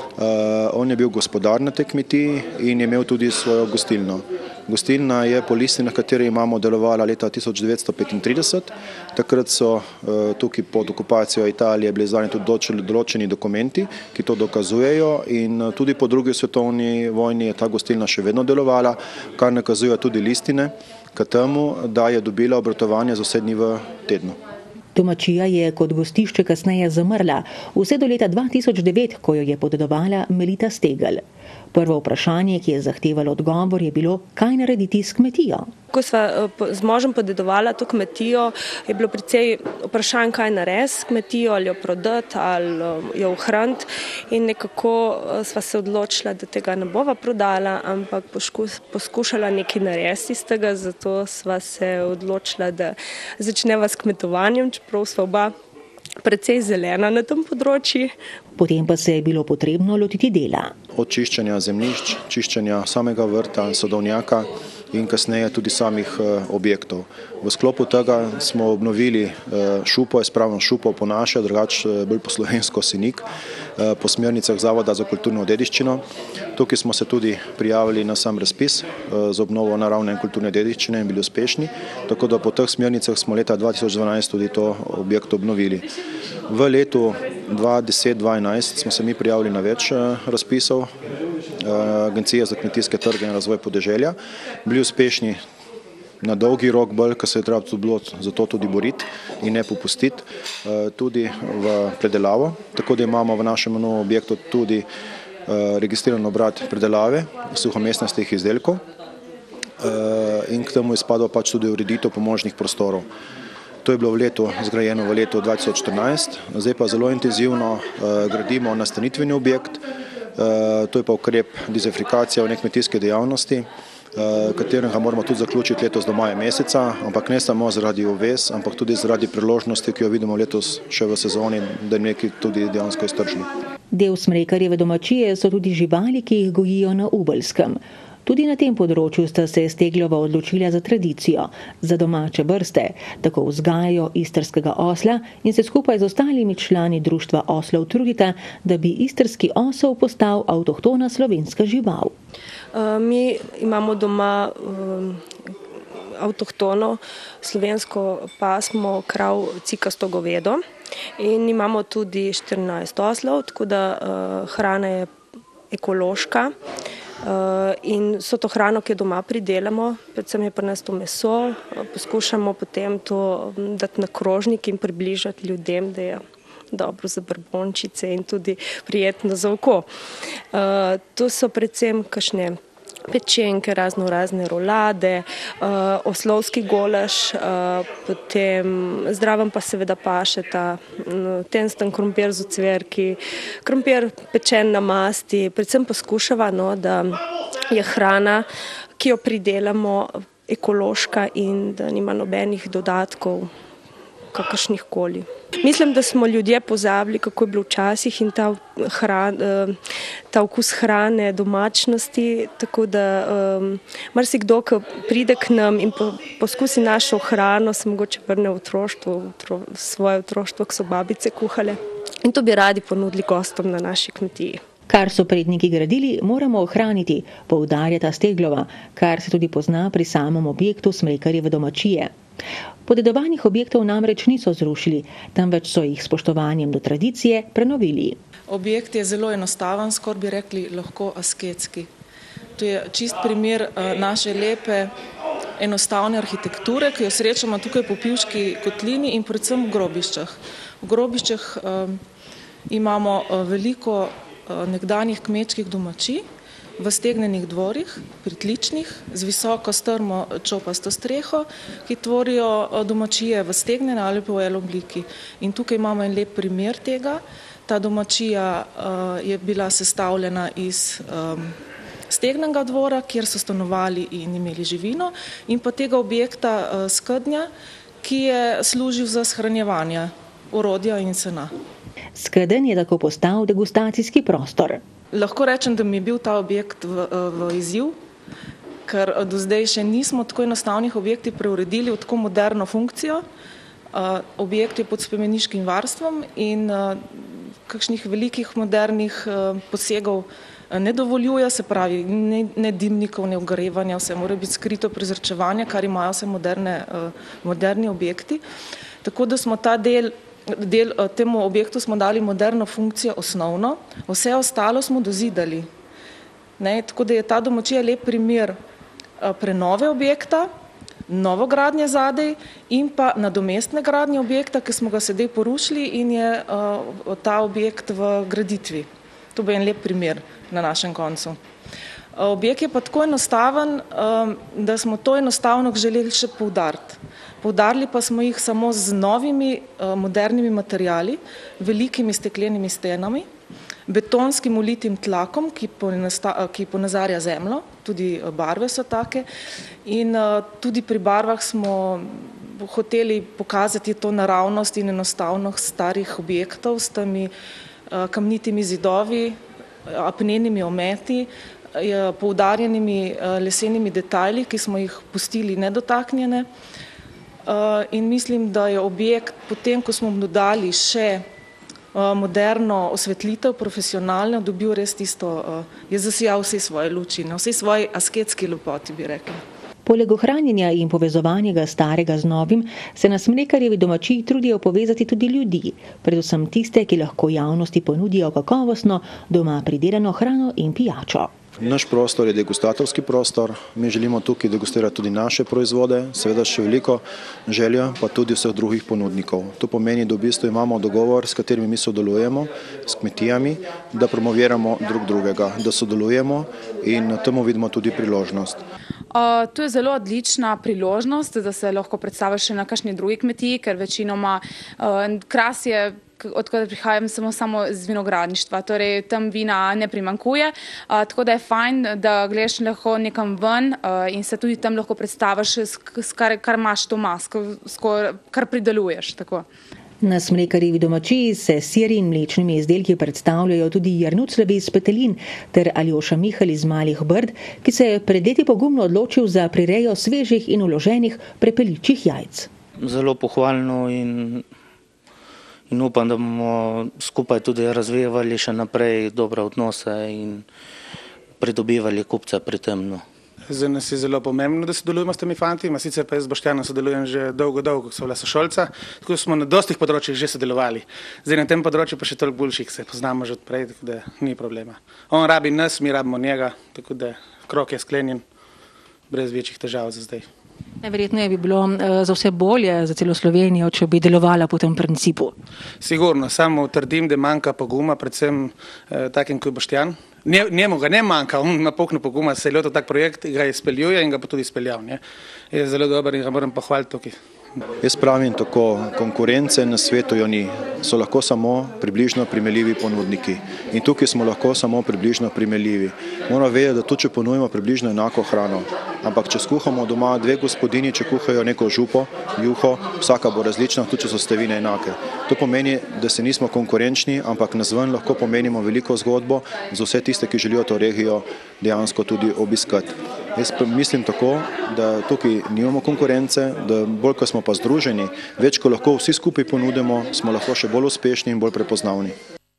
Uh, on je bil gospodar na tej kmetiji in je imel tudi svojo gostilno. Gostilna je po listini, na kateri imamo delovala leta tisoč devetsto petintrideset. Takrat so uh, tukaj pod okupacijo Italije bili izdani tudi določeni dokumenti, ki to dokazujejo in tudi po drugi svetovni vojni je ta gostilna še vedno delovala, kar nakazujejo tudi listine k temu, da je dobila obratovanje za vse dni v tednu. Domačija je kot gostišče kasneje zamrla, vse do leta dva tisoč devet, ko jo je podedovala Melita Stegel. Prvo vprašanje, ki je zahtevalo odgovor, je bilo, kaj narediti s kmetijo. Ko sva z možem podedovala to kmetijo, je bilo precej vprašanj, kaj narediti s kmetijo, ali jo prodati, ali jo ohraniti. In nekako sva se odločila, da tega ne bova prodala, ampak poskušala nekaj narediti iz tega, zato sva se odločila, da začneva s kmetovanjem, čeprav sva oba precej zelena na tem področju. Potem pa se je bilo potrebno lotiti dela. Od čiščenja zemljišč, čiščenja samega vrta, sadovnjaka in kasneje tudi samih objektov. V sklopu tega smo obnovili šupo, jaz pravim šupo po naše, drugače bolj po slovensko Senik, po smernicah Zavoda za kulturno dediščino. Tukaj smo se tudi prijavili na sam razpis za obnovo naravne in kulturne dediščine in bili uspešni, tako da po teh smernicah smo leta dva tisoč dvanajst tudi to objekt obnovili. V letu dva tisoč deset dva tisoč enajst smo se mi prijavili na več razpisov Agencije za kmetijske trge in razvoj podeželja, bili uspešni na dolgi rok bolj, ker se je treba bilo za to tudi boriti in ne popustiti, tudi v predelavo, tako da imamo v našem novem objektu tudi registriran obrat predelave suhomesnatih izdelkov in k temu je spadal pač tudi ureditev pomožnih prostorov. To je bilo v letu, zgrajeno v letu dva tisoč štirinajst, zdaj pa zelo intenzivno gradimo nastanitveni objekt, to je pa ukrep dezifikacije v nekmetijske dejavnosti, katerega moramo tudi zaključiti letos do maja meseca, ampak ne samo zaradi uvez, ampak tudi zaradi priložnosti, ki jo vidimo letos še v sezoni, da nekaj tudi dejansko iztržili. Del Smrekarjeve domačije so tudi živali, ki jih gojijo na Ubelskem. Tudi na tem področju sta se Steglova odločila za tradicijo, za domače vrste, tako vzgajajo istrskega osla in se skupaj z ostalimi člani društva oslov trudita, da bi istrski osel postal avtohtona slovenska žival. Mi imamo doma avtohtono slovensko pasmo krav cikasto govedo in imamo tudi štirinajst oslov, tako da hrana je ekološka. Uh, in so to hrano, ki jo doma pridelamo, predvsem je pri nas to meso, poskušamo potem to dati na krožnik in približati ljudem, da je dobro za brbončice in tudi prijetno za oko. Uh, to so predvsem kakšne pečenke, razno razne rolade, uh, oslovski golaž, uh, potem zraven pa seveda paše ta uh, tensten krompir z ocvirki, krompir pečen na masti, predvsem poskušava, no, da je hrana, ki jo pridelamo, ekološka in da nima nobenih dodatkov, kakršnih koli. Mislim, da smo ljudje pozabili, kako je bilo včasih in ta, hran, ta okus hrane, domačnosti, tako da um, marsikdo, ki pride k nam in po, poskusi našo hrano, se mogoče vrne v otroštvo, v svoje otroštvo, ki so babice kuhale. In to bi radi ponudili gostom na naši kmetiji. Kar so predniki gradili, moramo ohraniti, poudarjata Steglova, kar se tudi pozna pri samem objektu Smrekarjeve domačije. Podedovanih objektov namreč niso zrušili, temveč so jih spoštovanjem do tradicije prenovili. Objekt je zelo enostaven, skoraj bi rekli lahko asketski. To je čist primer naše lepe, enostavne arhitekture, ki jo srečamo tukaj po Pivški kotlini in predvsem v grobiščah. V grobiščah um, imamo veliko nekdanjih kmečkih domačij, v stegnenih dvorih, pritličnih, z visoko strmo čopasto streho, ki tvorijo domačije v stegnene ali pa v el obliki. In tukaj imamo en lep primer tega. Ta domačija uh, je bila sestavljena iz um, stegnenega dvora, kjer so stanovali in imeli živino, in pa tega objekta uh, skednja, ki je služil za shranjevanje orodja in sena. Skedenj je tako postal degustacijski prostor. Lahko rečem, da mi je bil ta objekt v, v izziv, ker do zdaj še nismo tako enostavnih objektih preuredili v tako moderno funkcijo. Uh, objekt je pod spomeniškim varstvom in uh, kakšnih velikih modernih uh, posegov uh, ne dovoljuje, se pravi, ne, ne dimnikov, ne ogrevanja, vse mora biti skrito prezračevanje, kar imajo vse moderne, uh, moderni objekti. Tako da smo ta del Del, temu objektu smo dali moderno funkcijo osnovno, vse ostalo smo dozidali. Ne, tako da je ta domačija lep primer prenove objekta, novogradnje zadej in pa nadomestne gradnje objekta, ki smo ga sedaj porušili in je uh, ta objekt v graditvi. To bo en lep primer na našem koncu. Objekt je pa tako enostaven, um, da smo to enostavno želeli še poudariti. Poudarili pa smo jih samo z novimi uh, modernimi materiali, velikimi steklenimi stenami, betonskim ulitim tlakom, ki, ponesta, ki ponazarja zemljo, tudi barve so take in uh, tudi pri barvah smo hoteli pokazati to naravnost in enostavnost starih objektov s temi uh, kamnitimi zidovi, apnenimi ometi, uh, poudarjenimi uh, lesenimi detajli, ki smo jih pustili nedotaknjene. Uh, in mislim, da je objekt, potem, ko smo mu dodali še uh, moderno osvetlitev, profesionalno, dobil res tisto, uh, je zasijal vse svoje luči, na vse svoje asketski lepoti, bi rekla. Poleg ohranjanja in povezovanja starega z novim, se na Smrekarjevi domačiji trudijo povezati tudi ljudi, predvsem tiste, ki lahko javnosti ponudijo kakovostno, doma pridelano hrano in pijačo. Naš prostor je degustatorski prostor, mi želimo tukaj degustirati tudi naše proizvode, seveda še veliko želja, pa tudi vseh drugih ponudnikov. To pomeni, da v bistvu imamo dogovor, s katerimi mi sodelujemo, s kmetijami, da promoviramo drug drugega, da sodelujemo in na temu vidimo tudi priložnost. Uh, to je zelo odlična priložnost, da se lahko predstaviš še na kakšni drugi kmetiji, ker večinoma uh, Kras je, odkudar prihajam, samo, samo z vinogradništva, torej tam vina ne primanjkuje, uh, tako da je fajn, da gledaš lahko nekam ven uh, in se tudi tam lahko predstaviš, kar, kar imaš doma, kar prideluješ. Tako. Na Smrekarjevi domačiji se s siri in mlečnimi izdelki predstavljajo tudi Jernuclevi iz Petelin ter Aljoša Mihel iz Malih Brd, ki se je pred leti pogumno odločil za prirejo svežih in vloženih prepeličjih jajc. Zelo pohvalno in, in upam, da bomo skupaj tudi razvijali še naprej dobre odnose in pridobivali kupce pri tem. No. Za nas je zelo pomembno, da sodelujemo s temi fanti, sicer pa jaz z Boštjanom sodelujem že dolgo, dolgo, ko so bila sošolca, tako smo na dostih področjih že sodelovali. Zdaj na tem področju pa še toliko boljših, se poznamo že odprej, tako da ni problema. On rabi nas, mi rabimo njega, tako da krog je sklenjen, brez večjih težav za zdaj. Najverjetneje bi bilo za vse bolje, za celo Slovenijo, če bi delovala po tem principu. Sigurno, samo trdim, da manjka poguma, predvsem eh, takim kot Boštjan. Njemu ga ne manjka, on ima polno poguma, se je lotil tak projekt, ga izpeljuje in ga pa tudi izpeljal. Ne? Je zelo dober in ga moram pohvaliti tukaj. Jaz pravim tako, konkurence na svetu jo ni, so lahko samo približno primerljivi ponudniki in tukaj smo lahko samo približno primerljivi. Moramo vedeti, da tudi če ponujemo približno enako hrano, ampak če skuhamo doma dve gospodini, če kuhajo neko župo, juho, vsaka bo različna, tudi če so stevine enake. To pomeni, da se nismo konkurenčni, ampak nazven lahko pomenimo veliko zgodbo za vse tiste, ki želijo to regijo dejansko tudi obiskati. Jaz mislim tako, da tukaj nimamo konkurence, da bolj, ko smo pa združeni, več, ko lahko vsi skupaj ponudimo, smo lahko še bolj uspešni in bolj prepoznavni.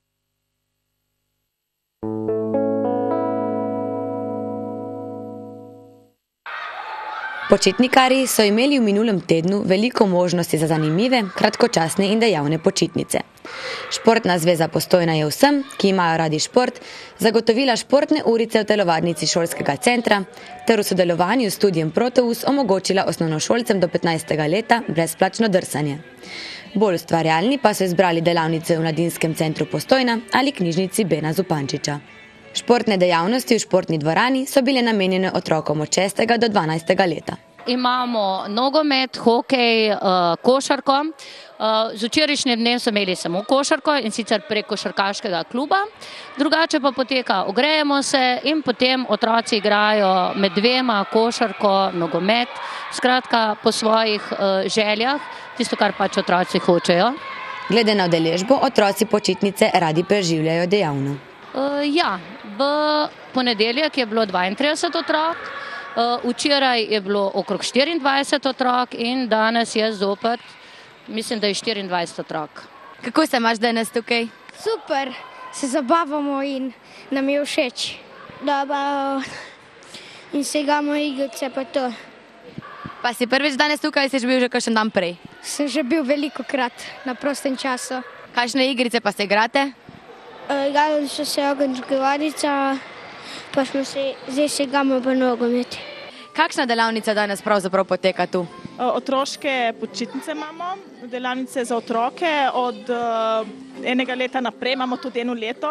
Počitnikarji so imeli v minulem tednu veliko možnosti za zanimive, kratkočasne in dejavne počitnice. Športna zveza Postojna je vsem, ki imajo radi šport, zagotovila športne urice v telovadnici šolskega centra ter v sodelovanju s studijem Proteus omogočila osnovnošolcem do petnajstega leta brezplačno drsanje. Bolj ustvarjalni pa so izbrali delavnice v Mladinskem centru Postojna ali knjižnici Bena Zupančiča. Športne dejavnosti v športni dvorani so bile namenjene otrokom od šestega do dvanajstega leta. Imamo nogomet, hokej, košarko. Z včerajšnjim dnem so imeli samo košarko in sicer prek košarkaškega kluba. Drugače pa poteka, ogrejemo se in potem otroci igrajo med dvema košarko, nogomet, skratka po svojih željah, tisto, kar pač otroci hočejo. Glede na udeležbo, otroci počitnice radi preživljajo dejavno. Uh, ja, v ponedeljek je bilo dvaintrideset otrok, uh, včeraj je bilo okrog štiriindvajset otrok in danes je zopet, mislim, da je štiriindvajset otrok. Kako se imaš danes tukaj? Super, se zabavamo in nam je všeč. Dobro, in se igramo igrice pa to. Pa si prvič danes tukaj ali si že bil že kakšen dan prej? Sem že bil veliko krat na prostem času. Kakšne igrice pa se igrate? Igrali so se ogenjska varnica, pa smo se, zdaj se igramo v nogomet. Kakšna delavnica danes pravzaprav poteka tu? Otroške počitnice imamo, delavnice za otroke od enega leta naprej, imamo tudi eno leto.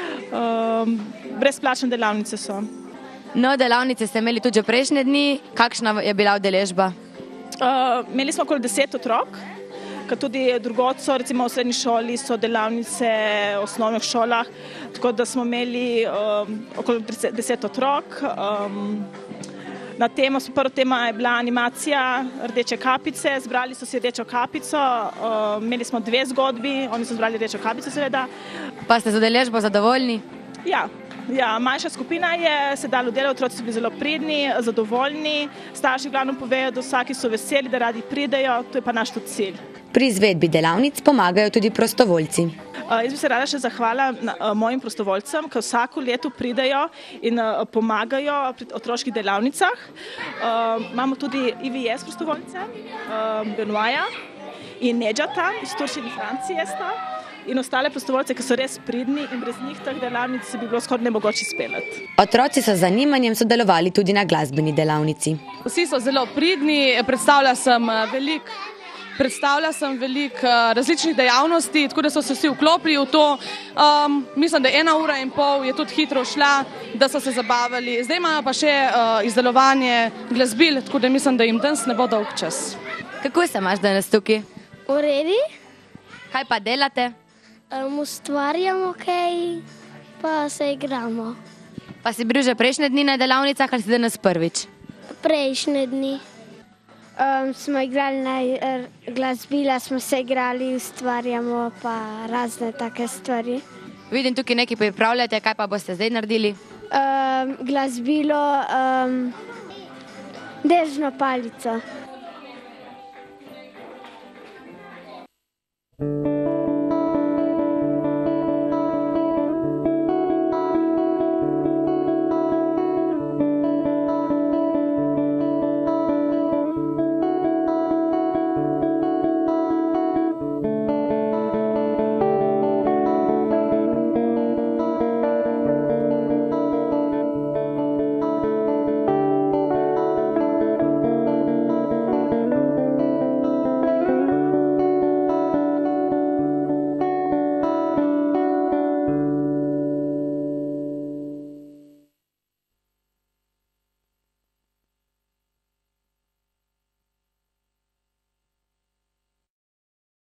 Brezplačne delavnice so. No, delavnice ste imeli tudi že prejšnje dni, kakšna je bila udeležba? Imeli smo okoli deset otrok. Tudi drugod so, recimo v srednji šoli so delavnice v osnovnih šolah, tako da smo imeli um, okoli deset otrok. Um, na temo, prva tema je bila animacija Rdeče kapice, zbrali so si Rdečo kapico, um, imeli smo dve zgodbi, oni so zbrali Rdečo kapico seveda. Pa ste z udeležbo zadovoljni? Ja. Ja, manjša skupina je se dalo delati, otroci so bili zelo pridni, zadovoljni, starši glavno povejo, da vsaki so veseli, da radi pridejo, to je pa naš tudi cilj. Pri izvedbi delavnic pomagajo tudi prostovoljci. Uh, jaz bi se rada še zahvala uh, mojim prostovoljcem, ki vsako leto pridejo in uh, pomagajo pri otroških delavnicah. Uh, imamo tudi I V S prostovoljce, uh, Benoaja in Nedžata iz Turčije in Francije sta. In ostale prostovoljce, ki so res pridni in brez njih teh delavnic se bi bilo skoraj nemogoče izpeljati. Otroci so z zanimanjem sodelovali tudi na glasbeni delavnici. Vsi so zelo pridni, predstavlja sem veliko Predstavlja sem veliko različnih dejavnosti, tako da so se vsi vklopili v to. Um, mislim, da ena ura in pol je tudi hitro šla, da so se zabavali. Zdaj imajo pa še uh, izdelovanje glasbil, tako da mislim, da jim danes ne bo dolg čas. Kako se imaš danes tukaj? V redu. Kaj pa delate? Um, ustvarjamo kaj, pa se igramo. Pa si bil že prejšnje dni na delavnicah ali si danes prvič? Prejšnje dni. Um, smo igrali na glasbila, smo se igrali, ustvarjamo pa razne take stvari. Vidim, tukaj nekaj pripravljate, kaj pa boste zdaj naredili? Um, glasbilo, um, dežno palico.